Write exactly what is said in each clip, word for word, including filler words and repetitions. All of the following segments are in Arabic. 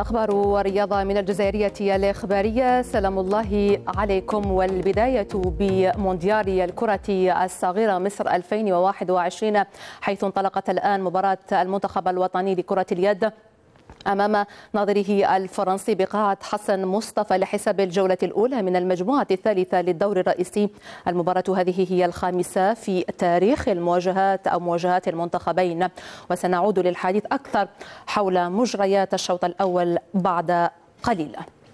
أخبار ورياضة من الجزائرية الإخبارية. سلام الله عليكم، والبداية بمونديال الكرة الصغيرة مصر ألفين وواحد وعشرين، حيث انطلقت الآن مباراة المنتخب الوطني لكرة اليد أمام ناظره الفرنسي بقاعة حسن مصطفى لحساب الجولة الأولى من المجموعة الثالثة للدور الرئيسي. المباراة هذه هي الخامسة في تاريخ المواجهات أو مواجهات المنتخبين، وسنعود للحديث أكثر حول مجريات الشوط الأول بعد قليل.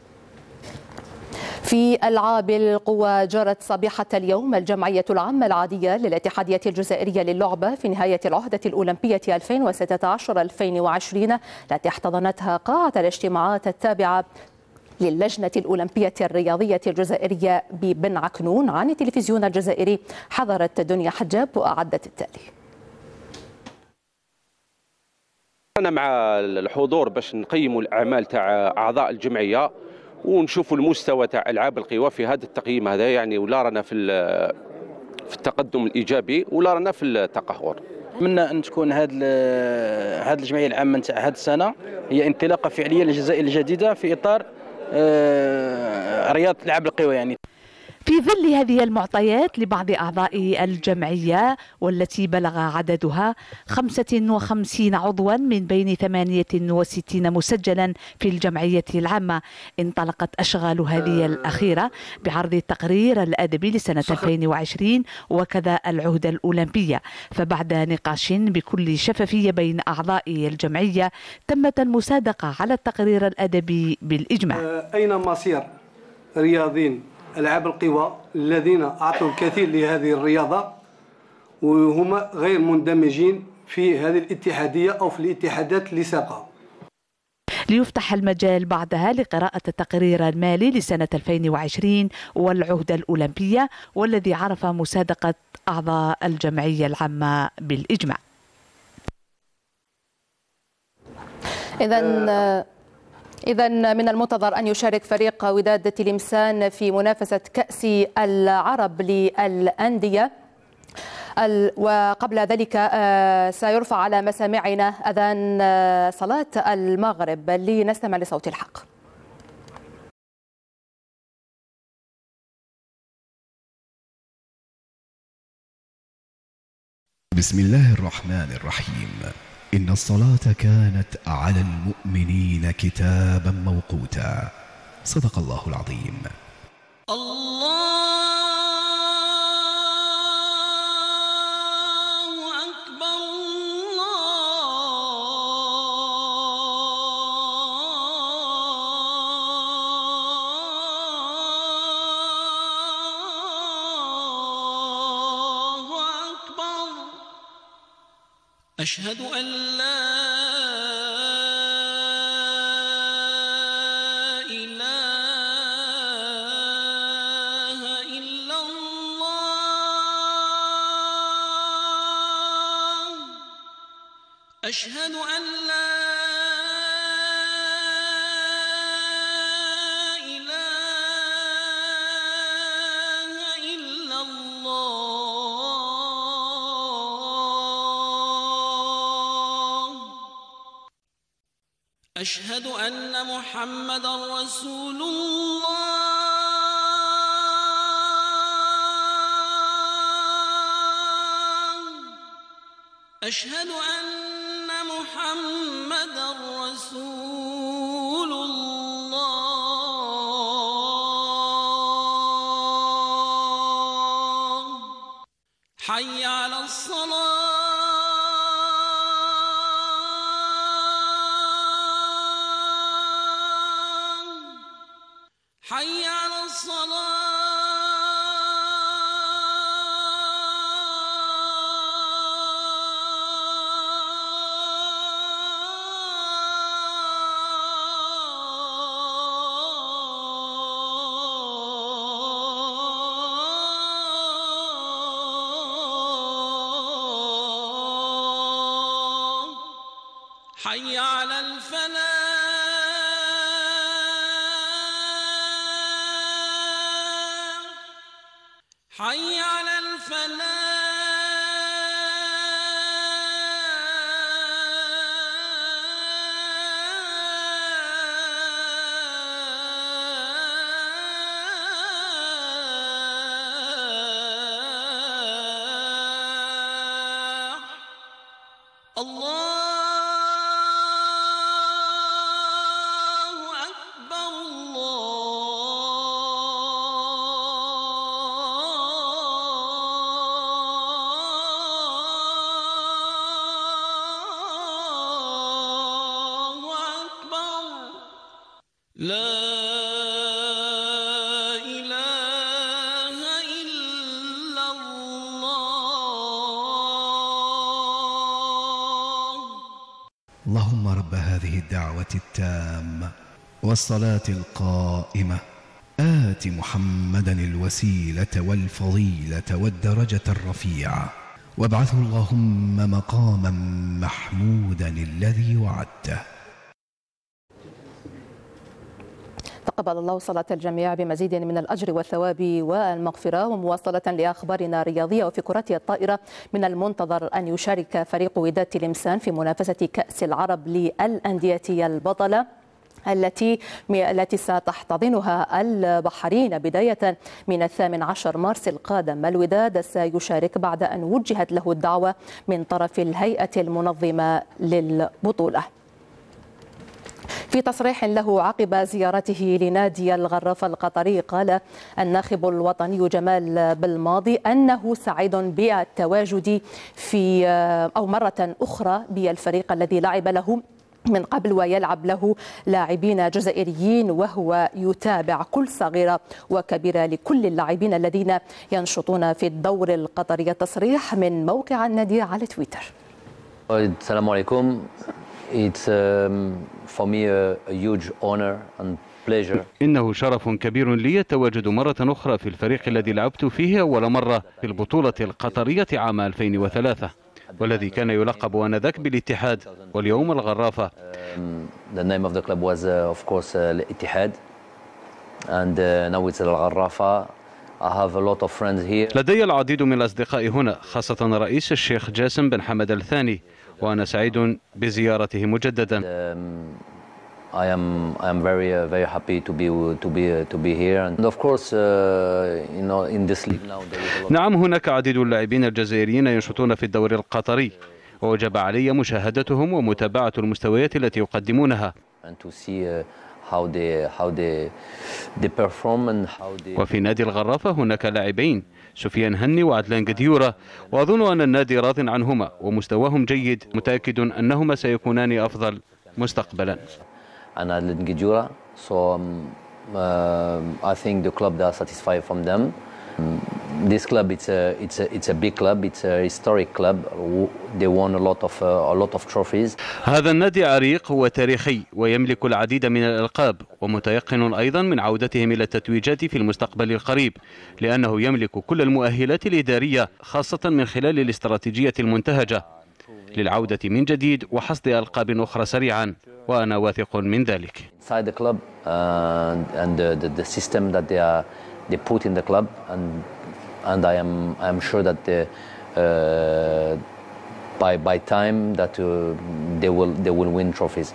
في ألعاب القوى، جرت صبيحة اليوم الجمعية العامة العادية للاتحادية الجزائرية للعبة في نهاية العهدة الأولمبية ألفين وستة عشر ألفين وعشرين، التي احتضنتها قاعة الاجتماعات التابعة للجنة الأولمبية الرياضية الجزائرية ببن عكنون. عن التلفزيون الجزائري حضرت دنيا حجاب وأعدت التالي. أنا مع الحضور باش نقيموا الأعمال تاع أعضاء الجمعية ونشوفوا المستوى تاع العاب القوى في هذا التقييم هذا، يعني ولا رانا في في التقدم الايجابي ولا رانا في التقهور. نتمنى ان تكون هذه هذه الجمعيه العامه تاع هذه السنه هي انطلاقه فعليه للجزائر الجديده في اطار رياضه العاب القوى. يعني في ظل هذه المعطيات لبعض أعضاء الجمعية، والتي بلغ عددها خمسة وخمسين عضوا من بين ثمانية وستين مسجلا في الجمعية العامة، انطلقت أشغال هذه الأخيرة بعرض التقرير الأدبي لسنة ألفين وعشرين وكذا العهدة الأولمبية. فبعد نقاش بكل شفافية بين أعضاء الجمعية، تمت المصادقة على التقرير الأدبي بالإجماع. أين مصير رياضيين ألعاب القوى الذين أعطوا الكثير لهذه الرياضة وهم غير مندمجين في هذه الاتحادية أو في الاتحادات اللي ساقها؟ ليفتح المجال بعدها لقراءة التقرير المالي لسنة ألفين وعشرين والعهدة الأولمبية، والذي عرف مصادقة أعضاء الجمعية العامة بالإجماع. إذن إذا من المنتظر أن يشارك فريق وداد تلمسان في منافسة كأس العرب للأندية، وقبل ذلك سيرفع على مسامعنا أذان صلاة المغرب. لنستمع لصوت الحق. بسم الله الرحمن الرحيم. إن الصلاة كانت على المؤمنين كتابا موقوتا. صدق الله العظيم. الله أكبر. الله أكبر. أشهد أن لا إله إلا الله. أشهد أن لا إله إلا الله. أشهد أن محمدا رسول الله. أشهد أن محمدا رسول الله. حي على الصلاة. حي على الصلاة. حي على الفلاح. حي على الفلاح. لا إله إلا الله. اللهم رب هذه الدعوة التامة والصلاة القائمة آت محمدا الوسيلة والفضيلة والدرجة الرفيعة وابعثه اللهم مقاما محمودا الذي وعدته. تقبل الله صلاة الجميع بمزيد من الأجر والثواب والمغفرة. ومواصلة لأخبارنا الرياضية، وفي كرة الطائرة من المنتظر أن يشارك فريق وداد تلمسان في منافسة كأس العرب للأندية البطلة التي التي ستحتضنها البحرين بداية من الثامن عشر مارس القادم. الوداد سيشارك بعد أن وجهت له الدعوة من طرف الهيئة المنظمة للبطولة. في تصريح له عقب زيارته لنادي الغرافة القطري، قال الناخب الوطني جمال بالماضي أنه سعيد بالتواجد في أو مرة أخرى بالفريق الذي لعب له من قبل ويلعب له لاعبين جزائريين، وهو يتابع كل صغيرة وكبيرة لكل اللاعبين الذين ينشطون في الدور القطري. تصريح من موقع النادي على تويتر. السلام عليكم. It's um, for me a, a huge honor and pleasure. إنه شرف كبير لي التواجد مرة أخرى في الفريق الذي لعبت فيه أول مرة في البطولة القطرية عام ألفين وثلاثة، والذي كان يلقب آنذاك بالاتحاد، واليوم الغرافة. Um, the name of the club was uh, of course uh, الاتحاد, and uh, now it's الغرافة. I have a lot of friends here. لدي العديد من الأصدقاء هنا، خاصة رئيس الشيخ جاسم بن حمد الثاني، وأنا سعيد بزيارته مجددا. I am I am very uh, very happy to be to be uh, to be here, and of course uh, you know in this league now there is a lot. نعم، هناك عديد اللاعبين الجزائريين ينشطون في الدوري القطري، ووجب علي مشاهدتهم ومتابعة المستويات التي يقدمونها. And to see uh, how they how they they perform and how they. وفي نادي الغرافة هناك لاعبين، سفيان هني وعدلان قديورة، وأظن أن النادي راض عنهما ومستواهم جيد، متأكد أنهما سيكونان أفضل مستقبلا. And Adlan Gidjura, so um, uh, I think the club are satisfied from them. Um, this club, it's a it's a it's a big club. It's a historic club. They won a lot of uh, a lot of trophies. هذا النادي عريق وتاريخي ويملك العديد من الألقاب، ومتيقن أيضا من عودتهم إلى التتويجات في المستقبل القريب، لأنه يملك كل المؤهلات الإدارية، خاصة من خلال الاستراتيجية المنتهجة للعودة من جديد وحصد ألقاب أخرى سريعا، وأنا واثق من ذلك. Inside the club uh, and the, the, the system that they are they put in the club, and and I am I am sure that the, uh, by by time that uh, they will they will win trophies.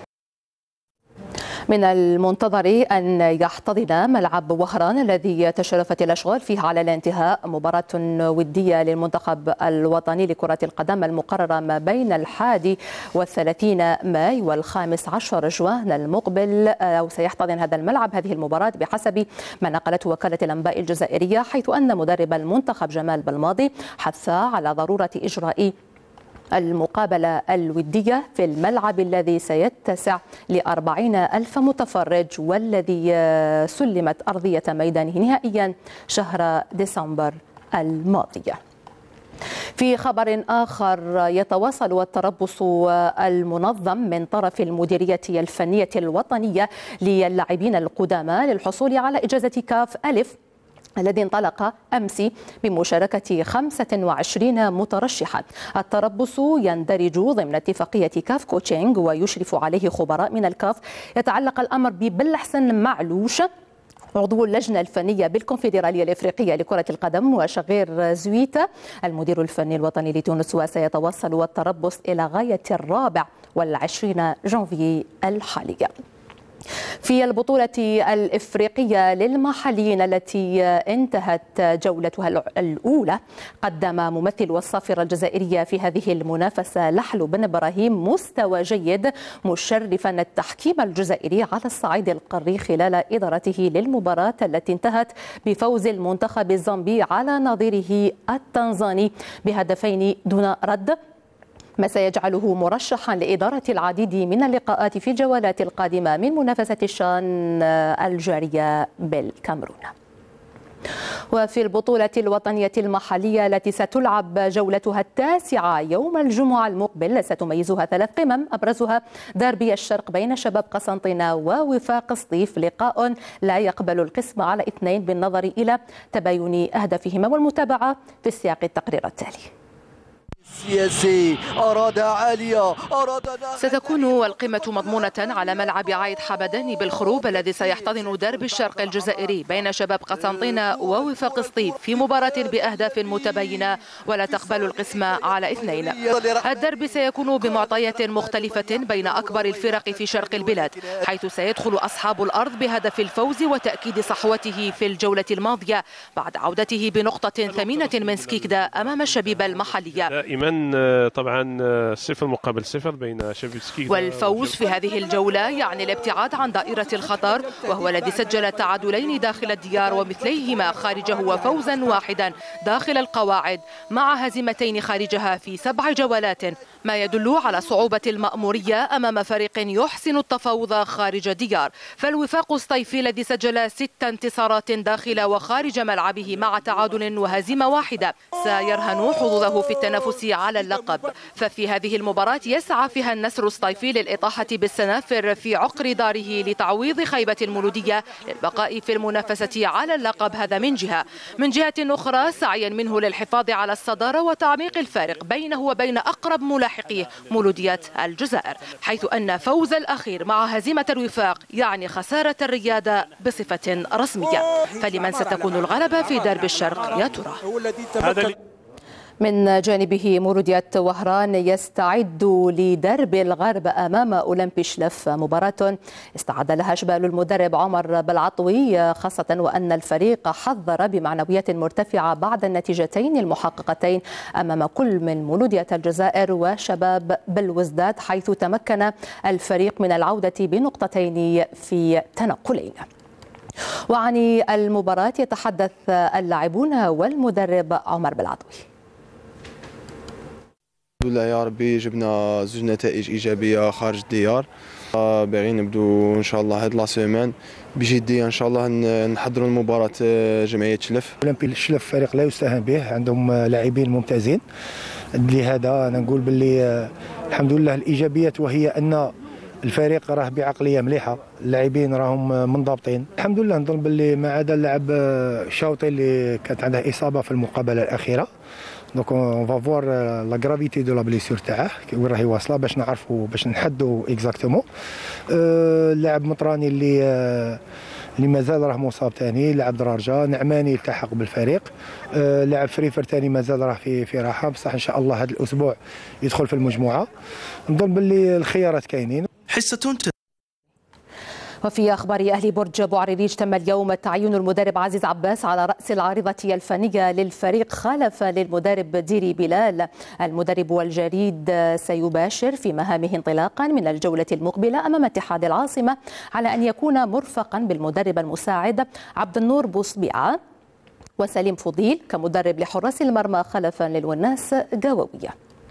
من المنتظر أن يحتضن ملعب وهران الذي تشرفت الأشغال فيه على الانتهاء مباراة ودية للمنتخب الوطني لكرة القدم المقررة ما بين الحادي والثلاثين ماي والخامس عشر جوان المقبل، أو سيحتضن هذا الملعب هذه المباراة بحسب ما نقلته وكالة الأنباء الجزائرية، حيث أن مدرب المنتخب جمال بالماضي حث على ضرورة إجراء المقابلة الودية في الملعب الذي سيتسع لأربعين ألف متفرج، والذي سلمت أرضية ميدانه نهائيا شهر ديسمبر الماضية. في خبر آخر، يتواصل التربص المنظم من طرف المديرية الفنية الوطنية للاعبين القدامى للحصول على إجازة كاف ألف الذي انطلق أمس بمشاركة خمسة وعشرين مترشحا. التربص يندرج ضمن اتفاقية كاف كوتشينج ويشرف عليه خبراء من الكاف. يتعلق الأمر ببلحسن معلوش عضو اللجنة الفنية بالكونفدرالية الإفريقية لكرة القدم، وشغير زويتا المدير الفني الوطني لتونس، وسيتوصل التربص إلى غاية الرابع والعشرين جانفي الحالية. في البطولة الإفريقية للمحليين التي انتهت جولتها الأولى، قدم ممثل الصافرة الجزائرية في هذه المنافسة لحلو بن إبراهيم مستوى جيد، مشرفا التحكيم الجزائري على الصعيد القاري خلال إدارته للمباراة التي انتهت بفوز المنتخب الزامبي على نظيره التنزاني بهدفين دون رد، ما سيجعله مرشحا لإدارة العديد من اللقاءات في الجولات القادمة من منافسة الشان الجارية بالكاميرون. وفي البطولة الوطنية المحلية التي ستلعب جولتها التاسعة يوم الجمعة المقبل، ستميزها ثلاث قمم أبرزها ديربي الشرق بين شباب قسنطينة ووفاق سطيف، لقاء لا يقبل القسم على اثنين بالنظر إلى تباين أهدافهما، والمتابعة في سياق التقرير التالي. سياسي أراد عالية أراد. ستكون القمة مضمونة على ملعب عايد حمداني بالخروب الذي سيحتضن درب الشرق الجزائري بين شباب قسنطينة ووفاق سطيف في مباراة بأهداف متباينة ولا تقبل القسم على اثنين. الدرب سيكون بمعطيات مختلفة بين أكبر الفرق في شرق البلاد، حيث سيدخل أصحاب الأرض بهدف الفوز وتأكيد صحوته في الجولة الماضية بعد عودته بنقطة ثمينة من سكيكدا أمام الشبيبة المحلية. دائما طبعا صفر مقابل صفر بين شبيبة سكيكدا، والفوز في هذه الجولة يعني الابتعاد عن دائرة الخطر، وهو الذي سجل تعادلين داخل الديار ومثليهما خارجه وفوزا واحدا داخل القواعد مع هزيمتين خارجها في سبع جولات، ما يدل على صعوبة المأمورية أمام فريق يحسن التفاوض خارج الديار. فالوفاق الصيفي الذي سجل ست انتصارات داخل وخارج ملعبه مع تعادل وهزيمة واحدة سيرهن حظوظه في التنافس على اللقب. ففي هذه المباراة يسعى فيها النسر الصيفي للإطاحة بالسنافر في عقر داره لتعويض خيبة المولودية للبقاء في المنافسة على اللقب، هذا من جهة. من جهة أخرى سعيا منه للحفاظ على الصدارة وتعميق الفارق بينه وبين أقرب ملاحقيه مولودية الجزائر، حيث أن فوز الأخير مع هزيمة الوفاق يعني خسارة الريادة بصفة رسمية. فلمن ستكون الغلبة في درب الشرق يا ترى؟ من جانبه مولودية وهران يستعد لدرب الغرب أمام أولمبي شلف، مباراة استعد لها جبال المدرب عمر بالعطوي، خاصة وأن الفريق حذر بمعنويات مرتفعة بعد النتيجتين المحققتين أمام كل من مولودية الجزائر وشباب بلوزداد، حيث تمكن الفريق من العودة بنقطتين في تنقلين. وعن المباراة يتحدث اللاعبون والمدرب عمر بالعطوي. الحمد لله يا ربي جبنا زوج نتائج ايجابيه خارج الديار، باغيين نبدو ان شاء الله هاد لا سيمان بجديه ان شاء الله نحضروا المباراه جمعيه شلف. اولمبي شلف فريق لا يستهان به، عندهم لاعبين ممتازين، لهذا انا نقول باللي الحمد لله الايجابيات، وهي ان الفريق راه بعقليه مليحه، اللاعبين راهم منضبطين الحمد لله. نظن باللي ما عدا اللاعب شاوطي اللي كانت عنده اصابه في المقابله الاخيره، دونك اون فا فوار لا غرافيتي دو لا بليسور تاعه وين راهي واصله باش نعرفوا باش نحدوا اكزاكتومون. اللاعب مطراني اللي اللي مازال راه مصاب ثاني، لاعب درارجه نعماني التحق بالفريق، لاعب فريفر ثاني مازال راه في في راحه، بصح ان شاء الله هذا الاسبوع يدخل في المجموعه. نظن باللي الخيارات كاينين. حصة. وفي أخبار أهل برج بوعريريج، تم اليوم تعيين المدرب عزيز عباس على رأس العارضة الفنية للفريق خلفا للمدرب ديري بلال. المدرب والجريد سيباشر في مهامه انطلاقا من الجولة المقبلة أمام اتحاد العاصمة، على أن يكون مرفقا بالمدرب المساعد عبد النور بوصبيعة وسليم فضيل كمدرب لحراس المرمى خلفا للوناس قاووية.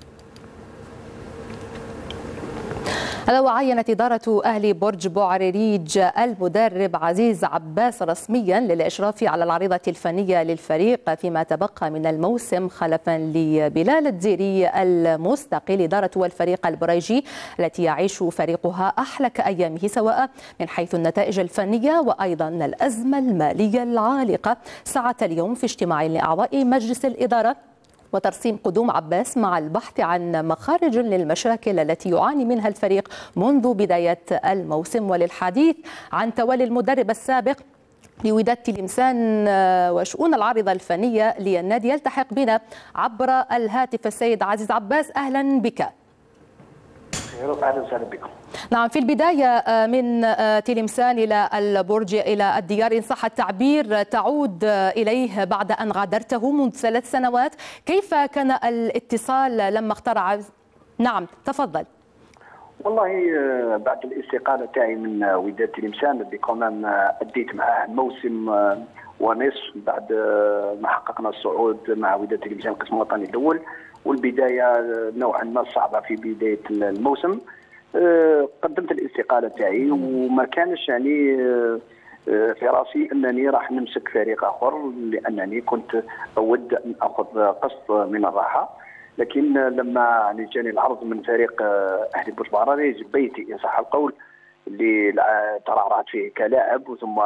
هذا وعينت إدارة أهل برج بوعريريج المدرب عزيز عباس رسميا للإشراف على العريضة الفنية للفريق فيما تبقى من الموسم، خلفا لبلال الديري المستقيل. إدارة والفريق البريجي التي يعيش فريقها أحلك أيامه، سواء من حيث النتائج الفنية وأيضا الأزمة المالية العالقة، سعت اليوم في اجتماع لأعضاء مجلس الإدارة وترسيم قدوم عباس مع البحث عن مخارج للمشاكل التي يعاني منها الفريق منذ بداية الموسم. وللحديث عن تولي المدرب السابق لوداد تلمسان وشؤون العارضة الفنية للنادي يلتحق بنا عبر الهاتف السيد عزيز عباس، أهلا بك. اهلا وسهلا بكم. نعم، في البداية من تلمسان إلى البرج إلى الديار إن صح التعبير تعود إليه بعد أن غادرته منذ ثلاث سنوات، كيف كان الاتصال لما اخترع؟ نعم تفضل. والله بعد الاستقالة تاعي من وداد تلمسان اللي كمان أديت معاه موسم ونصف بعد ما حققنا الصعود مع وداد تلمسان القسم الوطني الأول، والبداية نوعا ما صعبة في بداية الموسم. قدمت الاستقالة تاعي وما كانش يعني في راسي أنني راح نمسك فريق آخر، لأنني كنت أود أن أخذ قسط من الراحة. لكن لما يعني جاني العرض من فريق أهلي برج بعراريج بيتي إن صح القول اللي ترعرعت فيه كلاعب ثم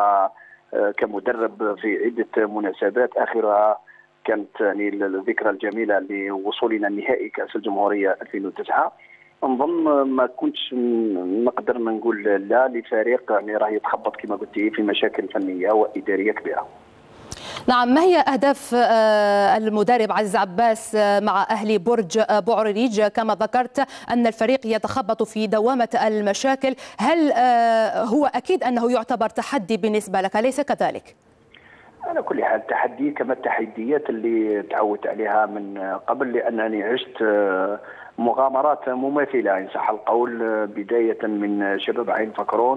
كمدرب في عدة مناسبات، آخرها كانت يعني الذكرى الجميلة لوصولنا النهائي كأس الجمهورية ألفين وتسعة. نظن ما كنتش نقدر نقول لا لفريق يعني راه يتخبط كما قلتي في مشاكل فنية وإدارية كبيرة. نعم، ما هي أهداف المدرب عزيز عباس مع أهلي برج بوعريريج؟ كما ذكرت أن الفريق يتخبط في دوامة المشاكل، هل هو أكيد أنه يعتبر تحدي بالنسبة لك، أليس كذلك؟ على كل حال تحدي كما التحديات اللي تعودت عليها من قبل، لأنني عشت مغامرات مماثلة إن صح القول، بداية من شباب عين فكرون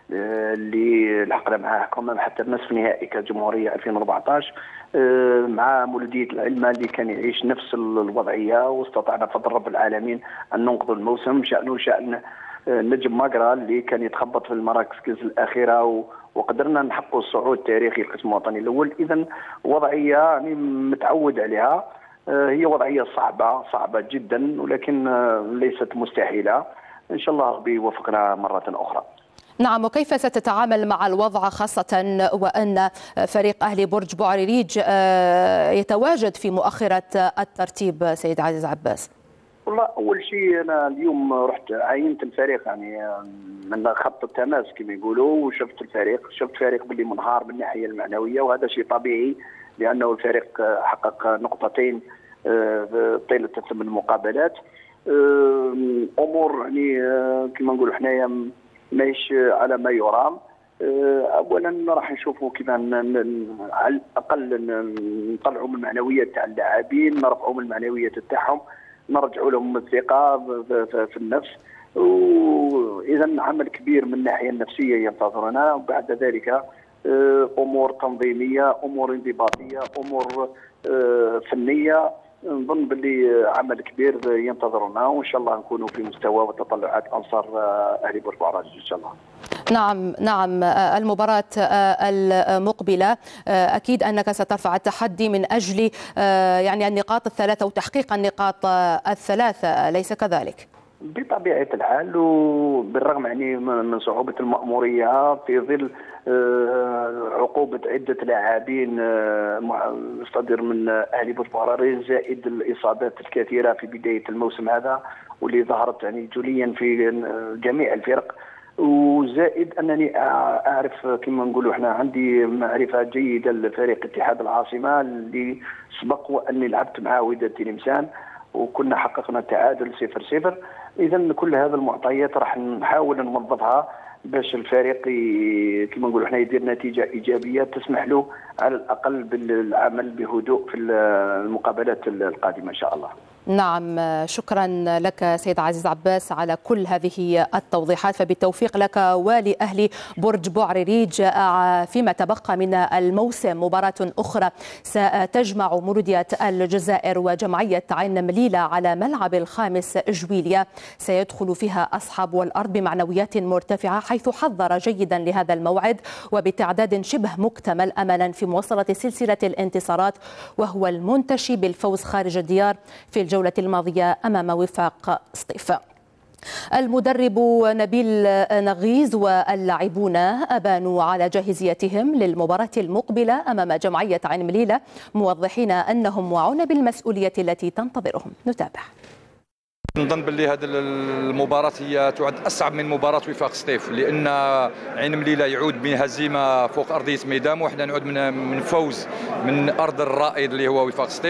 اللي لحقنا معاه كمان حتى نصف نهائي كجمهورية ألفين وأربعطاش، مع مولودية العلمة اللي كان يعيش نفس الوضعية، واستطعنا بفضل رب العالمين أن ننقذ الموسم. شأنه شأن نجم ماقرا اللي كان يتخبط في المراكز الأخيرة وقدرنا نحقق الصعود التاريخي القسم الوطني الأول. إذا وضعية يعني متعود عليها، هي وضعية صعبة صعبة جدا ولكن ليست مستحيلة. إن شاء الله ربي يوفقنا مرة أخرى. نعم، وكيف ستتعامل مع الوضع خاصة وأن فريق أهلي برج بوعريريج يتواجد في مؤخرة الترتيب سيد عزيز عباس؟ والله أول شيء أنا اليوم رحت عينت الفريق يعني من خط التماس كما يقولوا، وشفت الفريق شفت فريق باللي منهار من الناحية المعنوية، وهذا شيء طبيعي لأنه الفريق حقق نقطتين طيلة ثمان مقابلات. أمور يعني كما نقولوا حنايا ماهيش على ما يرام. اولا راح نشوفوا كيف على الاقل نطلعوا من المعنويات تاع اللاعبين، نرفعوا من المعنويات تاعهم، نرجعوا لهم الثقه في النفس، واذا عمل كبير من الناحيه النفسيه ينتظرنا، وبعد ذلك امور تنظيميه، امور انضباطيه، امور فنيه. نظن باللي عمل كبير ينتظرنا، وان شاء الله نكونوا في مستوى وتطلعات انصار اهلي برج بعراريج ان شاء الله. نعم نعم، المباراة المقبلة أكيد أنك سترفع التحدي من أجل يعني النقاط الثلاثة وتحقيق النقاط الثلاثة، أليس كذلك؟ بطبيعة الحال، وبالرغم يعني من صعوبة المأمورية في ظل عقوبة عدة لاعبين مصدر من أهلي برج بعراريج، زائد الإصابات الكثيرة في بداية الموسم هذا واللي ظهرت يعني جليا في جميع الفرق، وزائد أنني أعرف كما نقولوا احنا عندي معرفة جيدة لفريق اتحاد العاصمة اللي سبق وأني لعبت معاه وداد تلمسان وكنا حققنا تعادل صفر صفر. إذا كل هذه المعطيات راح نحاول نوظفها باش الفريق كما نقولوا احنا يدير نتيجة إيجابية تسمح له على الأقل بالعمل بهدوء في المقابلات القادمة إن شاء الله. نعم، شكرا لك سيد عزيز عباس على كل هذه التوضيحات، فبالتوفيق لك ولأهل برج بوعريريج فيما تبقى من الموسم. مباراة أخرى ستجمع مولودية الجزائر وجمعية عين مليلة على ملعب الخامس جويليا، سيدخل فيها أصحاب الأرض بمعنويات مرتفعة، حيث حضر جيدا لهذا الموعد وبتعداد شبه مكتمل أملا في مواصلة سلسلة الانتصارات، وهو المنتشي بالفوز خارج الديار في الجولة الماضية أمام وفاق سطيف. المدرب نبيل نغيز واللاعبون أبانوا على جاهزيتهم للمباراة المقبلة أمام جمعية عين مليلة، موضحين أنهم واعون بالمسؤولية التي تنتظرهم. نتابع. نظن باللي هذه المباراة هي تعد أصعب من مباراة وفاق سطيف، لأن عين مليلة يعود بهزيمة فوق أرضية ميدان، وحنا نعود من من فوز من أرض الرائد اللي هو وفاق سطيف.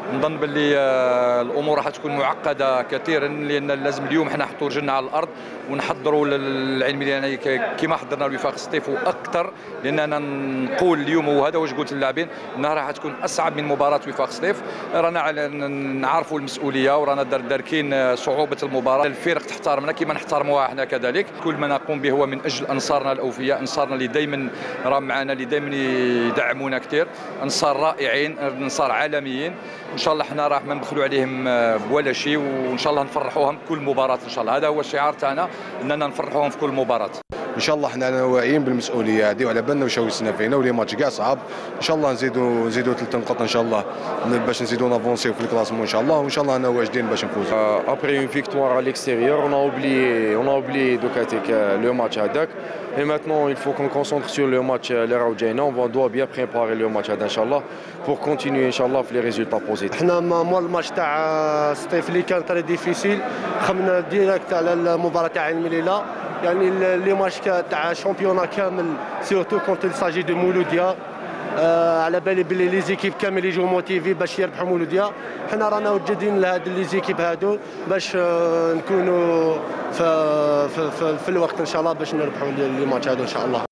نظن باللي الامور راح تكون معقده كثيرا، لان لازم اليوم حنا نحطوا رجلنا على الارض ونحضروا للعين الميدانيه كما حضرنا لوفاق سطيف واكثر، لاننا نقول اليوم وهذا واش قلت للاعبين انها راح تكون اصعب من مباراه وفاق سطيف. رانا نعرفوا المسؤوليه ورانا داركين صعوبه المباراه، الفرق تحترمنا كما نحترموها احنا كذلك. كل ما نقوم به هو من اجل انصارنا الاوفياء، انصارنا اللي دائما راهم معنا، اللي دائما يدعمونا كثير، انصار رائعين، انصار عالميين. ان شاء الله حنا راح ما نبخلوا عليهم بولا شيء، وان شاء الله نفرحوهم كل مباراه ان شاء الله. هذا هو الشعار تاعنا، اننا نفرحوهم في كل مباراه. ان شاء الله حنا واعيين بالمسؤوليه هذه وعلى بالنا واش يسنا فينا، ولي ماتش كاع صعاب. ان شاء الله نزيدوا نزيدوا ثلاث نقاط ان شاء الله باش نزيدوا نافونسيو في الكلاسمون ان شاء الله، وان شاء الله انا واجدين باش نفوزوا. ابري اون فيكتوار على l'extérieur on a oublié on a oublié دوكاتيك لو ماتش هذاك. Et maintenant, il faut qu'on concentre sur le match اللي راهو جاينا. On doit bien préparer le match هذا ان شاء الله pour continuer ان شاء الله في les résultats positifs. احنا مول الماتش تاع سطيف اللي كان تري ديفيسيل خمنا ديريكت على المباراه تاع عين مليله، يعني لي ماتش تاع شامبيونا كامل سيرتو كونت الساجي دو مولوديا. آه على بالي بلي لي زيكيب كامل يجوا موتيفي باش يربحوا مولوديا. حنا رانا وجدين لهاد لي زيكيب هادو باش آه نكونوا في, في, في, في الوقت ان شاء الله باش نربحوا لي ماتش هادو ان شاء الله.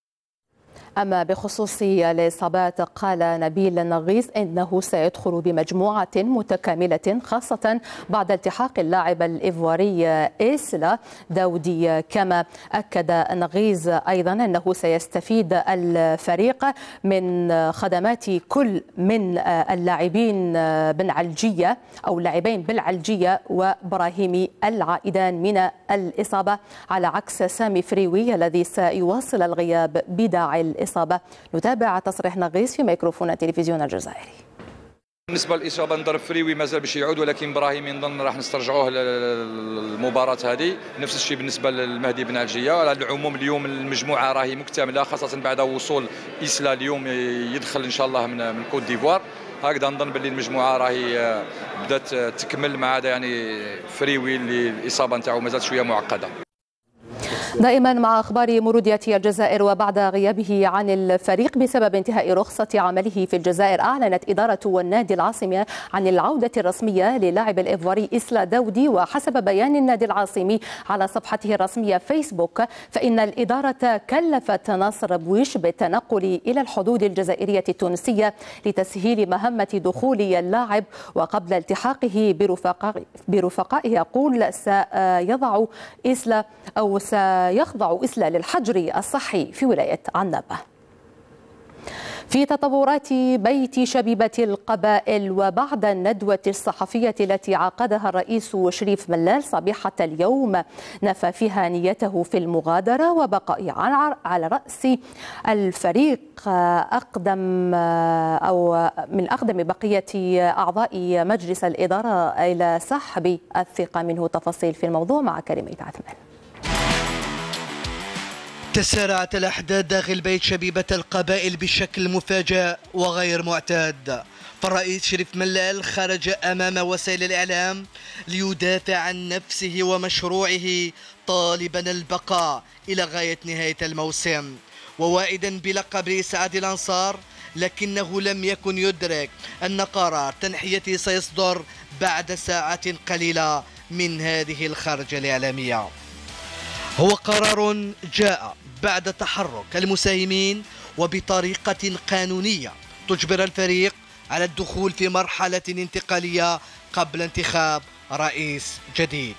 أما بخصوص الإصابات قال نبيل نغيس إنه سيدخل بمجموعة متكاملة، خاصة بعد التحاق اللاعب الإيفواري إسلا داودي. كما أكد نغيس أيضا أنه سيستفيد الفريق من خدمات كل من اللاعبين بالعلجية أو لاعبين بالعلجية وإبراهيم العائدان من الإصابة، على عكس سامي فريوي الذي سيواصل الغياب بداعي الإصابة. نتابع تصريح نغيس في ميكروفون التلفزيون الجزائري. بالنسبه للاصابه نضرب فريوي مازال باش يعود، ولكن ابراهيم نظن راح نسترجعوه للمباراه هذه. نفس الشيء بالنسبه للمهدي بن علجيه. على العموم اليوم المجموعه راهي مكتمله، خاصه بعد وصول إسلا اليوم يدخل ان شاء الله من من كوت ديفوار. هكذا نظن باللي المجموعه راهي بدات تكمل مع هذا يعني فريوي اللي الاصابه نتاعو مازال شويه معقده. دائما مع أخبار مولودية الجزائر، وبعد غيابه عن الفريق بسبب انتهاء رخصة عمله في الجزائر، أعلنت إدارة النادي العاصمي عن العودة الرسمية للاعب الإيفواري إسلا داودي. وحسب بيان النادي العاصمي على صفحته الرسمية فيسبوك، فإن الإدارة كلفت ناصر بويش بالتنقل إلى الحدود الجزائرية التونسية لتسهيل مهمة دخول اللاعب، وقبل التحاقه برفقائه يقول سيضع إسلا أو سيخضع إسلا للحجر الصحي في ولاية عنابة. في تطورات بيت شبيبة القبائل، وبعد الندوة الصحفية التي عقدها الرئيس شريف ملال صبيحة اليوم، نفى فيها نيته في المغادرة وبقاء على رأس الفريق أقدم أو من أقدم بقية أعضاء مجلس الإدارة إلى سحب الثقة منه. تفاصيل في الموضوع مع كريمة عثمان. تسارعت الأحداث داخل بيت شبيبة القبائل بشكل مفاجئ وغير معتاد، فالرئيس شريف ملال خرج أمام وسائل الإعلام ليدافع عن نفسه ومشروعه، طالبا البقاء إلى غاية نهاية الموسم، وواعدا بلقب إسعاد الأنصار، لكنه لم يكن يدرك أن قرار تنحيته سيصدر بعد ساعات قليلة من هذه الخرجة الإعلامية. هو قرار جاء بعد تحرك المساهمين وبطريقة قانونية تجبر الفريق على الدخول في مرحلة انتقالية قبل انتخاب رئيس جديد.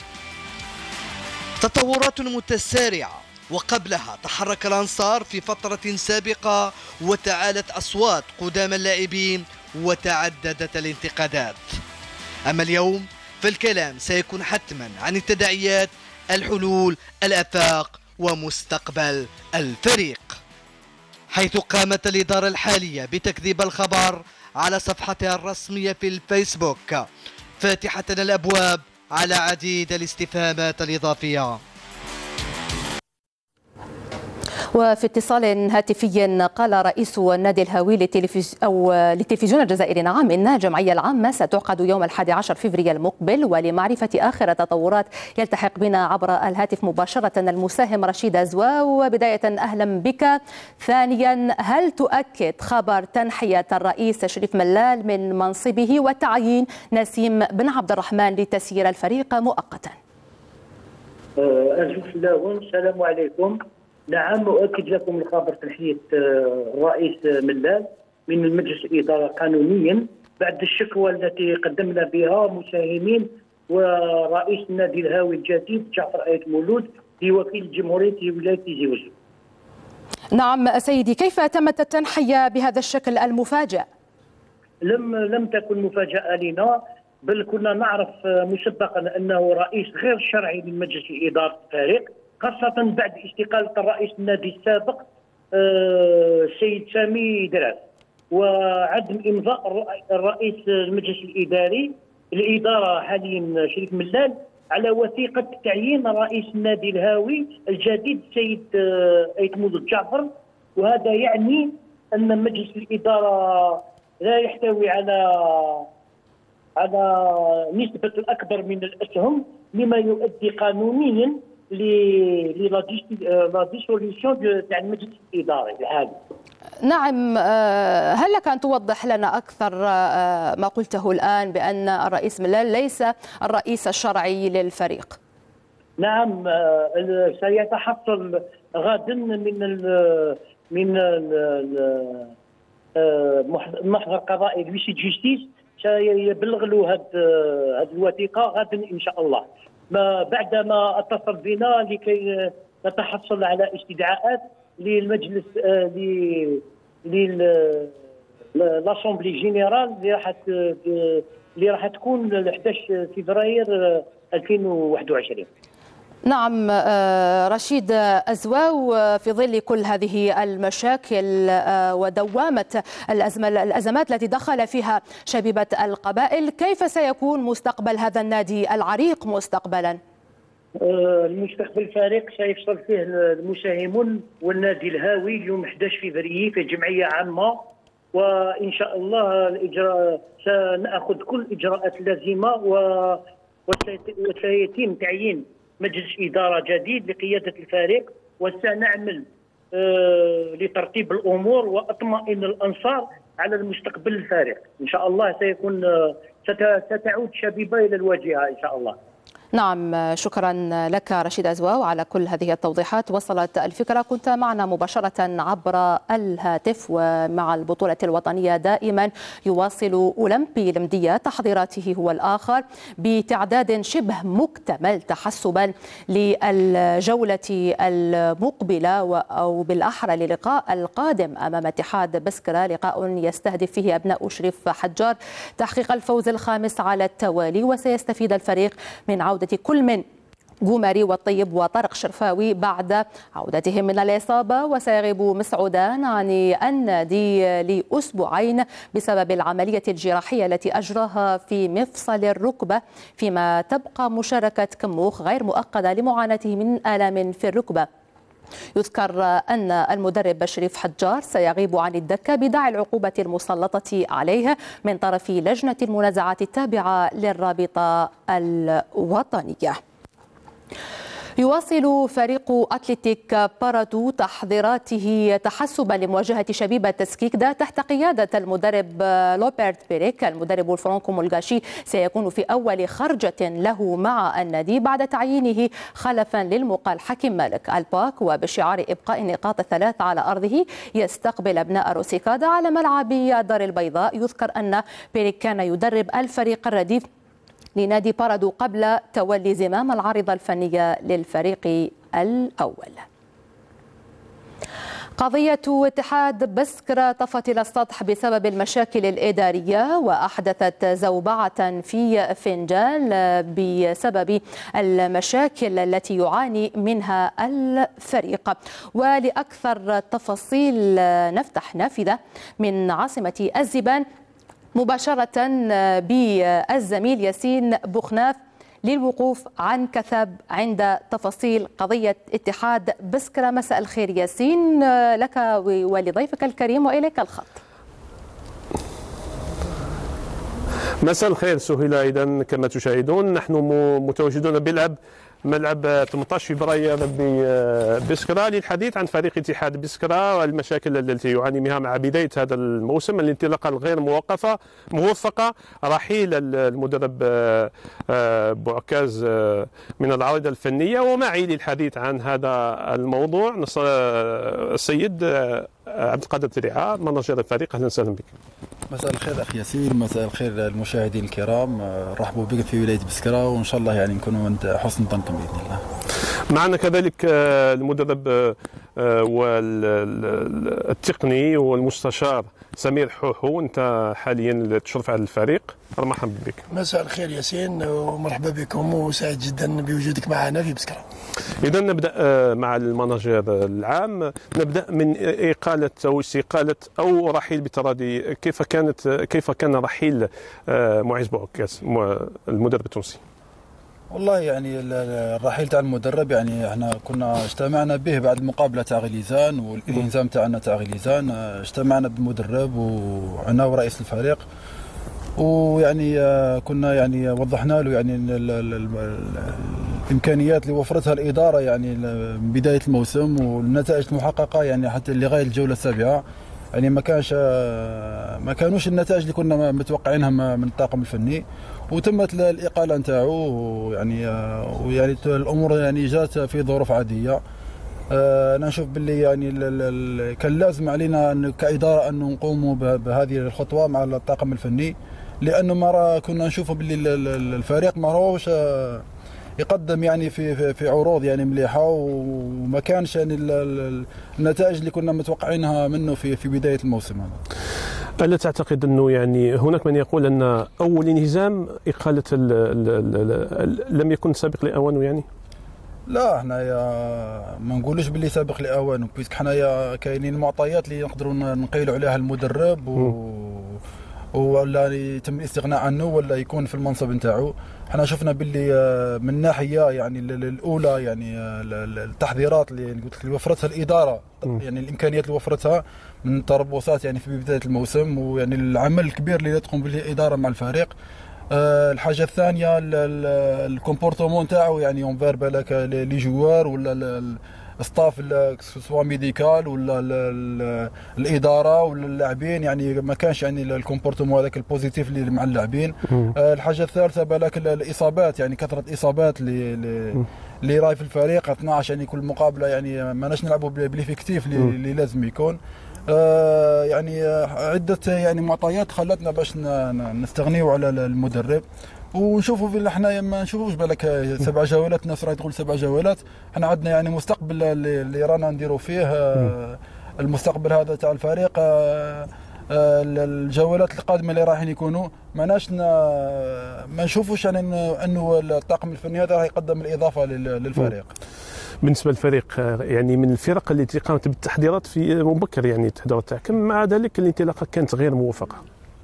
تطورات متسارعة، وقبلها تحرك الأنصار في فترة سابقة وتعالت أصوات قدام اللاعبين وتعددت الانتقادات. أما اليوم فالكلام سيكون حتما عن التداعيات، الحلول، الآفاق ومستقبل الفريق، حيث قامت الإدارة الحالية بتكذيب الخبر على صفحتها الرسمية في الفيسبوك، فاتحة الأبواب على عديد الاستفهامات الإضافية. وفي اتصال هاتفي قال رئيس النادي الهاوي للتلفزيون أو للتلفزيون الجزائري نعم إن الجمعية العامة ستعقد يوم الحادي عشر فبراير المقبل. ولمعرفة آخر التطورات يلتحق بنا عبر الهاتف مباشرة المساهم رشيد أزواو. وبداية أهلا بك. ثانيا، هل تؤكد خبر تنحية الرئيس شريف ملال من منصبه وتعيين نسيم بن عبد الرحمن لتسيير الفريق مؤقتا؟ أزوف لاون، السلام عليكم. نعم، أؤكد لكم الخبر تنحية الرئيس ملال من المجلس الإدارة قانونيا بعد الشكوى التي قدمنا بها مساهمين ورئيس النادي الهاوي الجديد جعفر آيت مولود لوكيل جمهورية ولاية زيوزو. نعم سيدي، كيف تمت التنحية بهذا الشكل المفاجئ؟ لم لم تكن مفاجأة لنا، بل كنا نعرف مسبقا أنه رئيس غير شرعي من مجلس إدارة الفريق، خاصة بعد استقالة الرئيس النادي السابق السيد سامي دراس، وعدم إمضاء الرئيس المجلس الإداري الإدارة حاليا شريف ملال على وثيقة تعيين رئيس النادي الهاوي الجديد السيد آيت مولود جعفر. وهذا يعني أن مجلس الإدارة لا يحتوي على على نسبة الأكبر من الأسهم، مما يؤدي قانونيا لا ديسوليسيون تاع المجلس الإداري الحالي. نعم، هل لك أن توضح لنا أكثر ما قلته الآن بأن الرئيس ملال ليس الرئيس الشرعي للفريق؟ نعم، سيتحصل غدا من ال من المحضر القضائي لويسي جيستيس، سيبلغ له هذه الوثيقة غدا إن شاء الله. ما بعدما اتصل بنا لكي نتحصل على استدعاءات للمجلس للاسامبلي جينيرال اللي راح اللي راح تكون احد عشر فبراير ألفين وواحد وعشرين. نعم رشيد أزواو، في ظل كل هذه المشاكل ودوامة الأزمات التي دخل فيها شبيبة القبائل، كيف سيكون مستقبل هذا النادي العريق مستقبلا؟ المستقبل الفريق سيفصل فيه المساهمون والنادي الهاوي اليوم أحد عشر فبراير في جمعية عامة، وإن شاء الله الإجراء سنأخذ كل الإجراءات اللازمة وسيتم تعيين مجلس إدارة جديد لقيادة الفريق، وسنعمل آه لترتيب الأمور وأطمئن الأنصار على المستقبل الفريق. إن شاء الله سيكون آه ستعود شبيبة إلى الواجهة إن شاء الله. نعم، شكرا لك رشيد أزواو على كل هذه التوضيحات. وصلت الفكرة، كنت معنا مباشرة عبر الهاتف. ومع البطولة الوطنية دائما يواصل أولمبي المدية تحضيراته هو الآخر بتعداد شبه مكتمل تحسبا للجولة المقبلة أو بالأحرى للقاء القادم أمام اتحاد بسكرة، لقاء يستهدف فيه أبناء شريف حجار تحقيق الفوز الخامس على التوالي. وسيستفيد الفريق من عودة كل من قمري والطيب وطارق شرفاوي بعد عودتهم من الإصابة. وسيغيب مسعودان عن النادي لأسبوعين بسبب العملية الجراحية التي أجراها في مفصل الركبة، فيما تبقى مشاركة كموخ غير مؤقتة لمعاناته من آلام في الركبة. يذكر أن المدرب شريف حجار سيغيب عن الدكة بداعي العقوبة المسلطة عليه من طرف لجنة المنازعات التابعة للرابطة الوطنية. يواصل فريق أتلتيك بارادو تحضيراته تحسبا لمواجهة شبيبة تسكيكدا تحت قيادة المدرب لوبرت بيريك. المدرب الفرنكو مولغاشي سيكون في أول خرجة له مع النادي بعد تعيينه خلفا للمقال حكيم مالك الباك، وبشعار إبقاء النقاط الثلاث على أرضه يستقبل أبناء روسيكادا على ملعب الدار البيضاء. يذكر أن بيريك كان يدرب الفريق الرديف لنادي بارادو قبل تولي زمام العارضة الفنية للفريق الأول. قضية اتحاد بسكرة طفت إلى السطح بسبب المشاكل الإدارية، وأحدثت زوبعة في فنجان بسبب المشاكل التي يعاني منها الفريق. ولأكثر تفاصيل نفتح نافذة من عاصمة الزبان مباشرة بالزميل ياسين بوخناف للوقوف عن كثب عند تفاصيل قضية اتحاد بسكرة. مساء الخير ياسين لك ولضيفك الكريم وإليك الخط. مساء الخير سهيلة. إذا كما تشاهدون نحن متواجدون بلعب ملعب ثمانية عشر فبراير ببسكرة للحديث عن فريق اتحاد بسكرة والمشاكل التي يعاني منها مع بداية هذا الموسم، الانطلاقة الغير موقفة موفقة، رحيل المدرب بوعكاز من العارضة الفنية. ومعي للحديث عن هذا الموضوع السيد عبد القادر تريعة مناجر الفريق. اهلا وسهلا بك. مساء الخير اخي ياسين، مساء الخير المشاهدين الكرام، رحبوا بك في ولايه بسكرة وان شاء الله يعني نكونوا عند حسن ظنكم باذن الله. معنا كذلك المدرب والتقني والمستشار سمير حوحو، انت حاليا تشرف على الفريق، مرحبا بك. مساء الخير ياسين ومرحبا بكم وسعيد جدا بوجودك معنا في بسكرة. اذا نبدا مع المناجر العام، نبدا من اقاله او استقاله او رحيل بالتراضي. كيف كانت كيف كان رحيل معز بوعكاز المدرب التونسي؟ والله يعني الرحيل تاع المدرب يعني احنا كنا اجتمعنا به بعد المقابله تاع غليزان والانهزام تاعنا تاع غليزان، اجتمعنا بالمدرب وعنا ورئيس الفريق، ويعني كنا يعني وضحنا له يعني الامكانيات اللي وفرتها الاداره يعني من بدايه الموسم والنتائج المحققه يعني حتى لغايه الجوله السابعه. يعني ما كانش ما كانوش النتائج اللي كنا متوقعينها من الطاقم الفني، وتمت الاقاله نتاعو ويعني ويعني الامور يعني جات في ظروف عاديه. انا نشوف باللي يعني كان لازم علينا كاداره ان نقوموا بهذه الخطوه مع الطاقم الفني، لانه ما كنا نشوفوا باللي الفريق ما راهوش يقدم يعني في في عروض يعني مليحه، وما كانش يعني النتائج اللي كنا متوقعينها منه في في بدايه الموسم هذا. ألا تعتقد أنه يعني هناك من يقول أن أول انهزام إقالة ال ال ال لم يكن سابق لأوانه يعني؟ لا احنا يا ما نقولوش باللي سابق لأوانه، بيسك حنايا كاينين المعطيات اللي نقدروا نقيلوا عليها المدرب و ولا يتم الاستغناء عنه ولا يكون في المنصب نتاعو. احنا شفنا باللي من ناحيه يعني الاولى يعني التحضيرات اللي قلت لك اللي وفرتها الاداره، يعني الامكانيات اللي وفرتها من تربصات يعني في بدايه الموسم، ويعني العمل الكبير اللي تقوم به الاداره مع الفريق. أه الحاجه الثانيه الكومبورتمون تاعو يعني اون فير بالك لي جوار ولا ستاف سواء ميديكال ولا الاداره ولا اللاعبين، يعني ما كانش يعني الكومبورتمون هذاك البوزيتيف اللي مع اللاعبين. أه الحاجه الثالثه بالك الاصابات، يعني كثره اصابات اللي اللي راهي في الفريق اثناش يعني كل مقابله يعني ماناش نلعبوا بالافكتيف اللي, اللي لازم يكون. آه يعني عده يعني معطيات خلتنا باش نستغنيوا على المدرب ونشوفوا في اللي احنا ما نشوفوش بالك سبع جولات، الناس راهي تقول سبع جولات، احنا عندنا يعني مستقبل اللي رانا نديروا فيه. آه المستقبل هذا تاع الفريق، آه آه الجولات القادمه اللي رايحين يكونوا ماناش ما نشوفوش يعني انه الطاقم الفني هذا راح يقدم الاضافه للفريق. بالنسبه للفريق يعني من الفرق التي قامت بالتحضيرات في مبكر، يعني التحضيرات تاعكم، مع ذلك الانطلاقه كانت غير موفقه.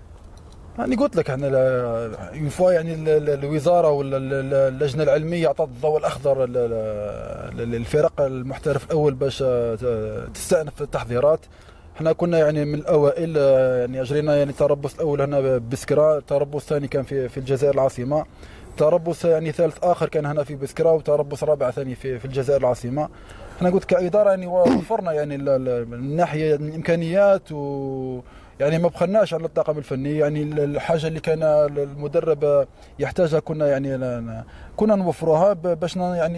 يعني قلت لك احنا يفوا يعني الوزاره ولا اللجنه العلميه اعطت الضوء الاخضر للفرق المحترف الاول باش تستأنف التحضيرات. احنا كنا يعني من الاوائل، يعني اجرينا يعني التربص الاول هنا ببسكرة، التربص الثاني كان في في الجزائر العاصمه، تربص يعني ثالث اخر كان هنا في بسكرة، وتربص رابع ثاني في في الجزائر العاصمه. احنا قلت كاداره يعني وفرنا يعني من ناحيه الامكانيات، و يعني ما بخلناش على الطاقم الفني، يعني الحاجه اللي كان المدرب يحتاجها كنا يعني كنا نوفروها باش يعني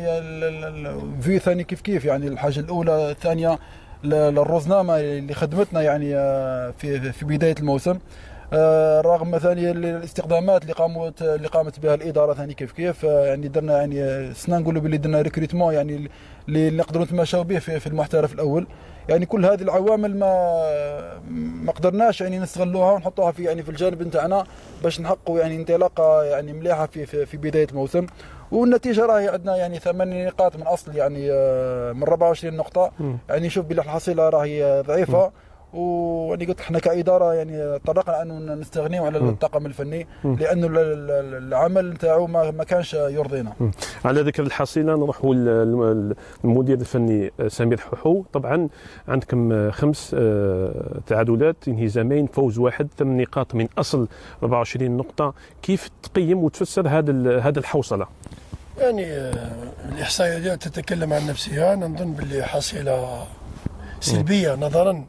في ثاني كيف كيف. يعني الحاجه الاولى الثانيه الروزنامه اللي خدمتنا يعني في في بدايه الموسم، رغم ثاني الاستخدامات اللي قامت اللي قامت بها الاداره ثاني كيف كيف، يعني درنا يعني سنا نقولوا باللي درنا ريكروتمون يعني اللي نقدروا نتماشاو به في, في المحترف الاول. يعني كل هذه العوامل ما ما قدرناش يعني نستغلوها ونحطوها في يعني في الجانب نتاعنا باش نحققوا يعني انطلاقه يعني مليحه في في, في بدايه الموسم. والنتيجه راهي عندنا يعني ثمانية نقاط من اصل يعني من أربعة وعشرين نقطه، يعني شوف بالله الحصيله راهي ضعيفه، واني قلت احنا كاداره يعني طرقنا انه نستغنيو على الطاقم الفني لانه العمل نتاعو ما كانش يرضينا. على ذكر الحصيله نروحوا للمدير الفني سمير حوحو. طبعا عندكم خمس تعادلات، انهزامين، فوز واحد، ثمان نقاط من اصل أربعة وعشرين نقطه. كيف تقيم وتفسر هذا هذا الحوصله؟ يعني الاحصائيات تتكلم عن نفسها. انا نظن باللي حصيله سلبيه نظرا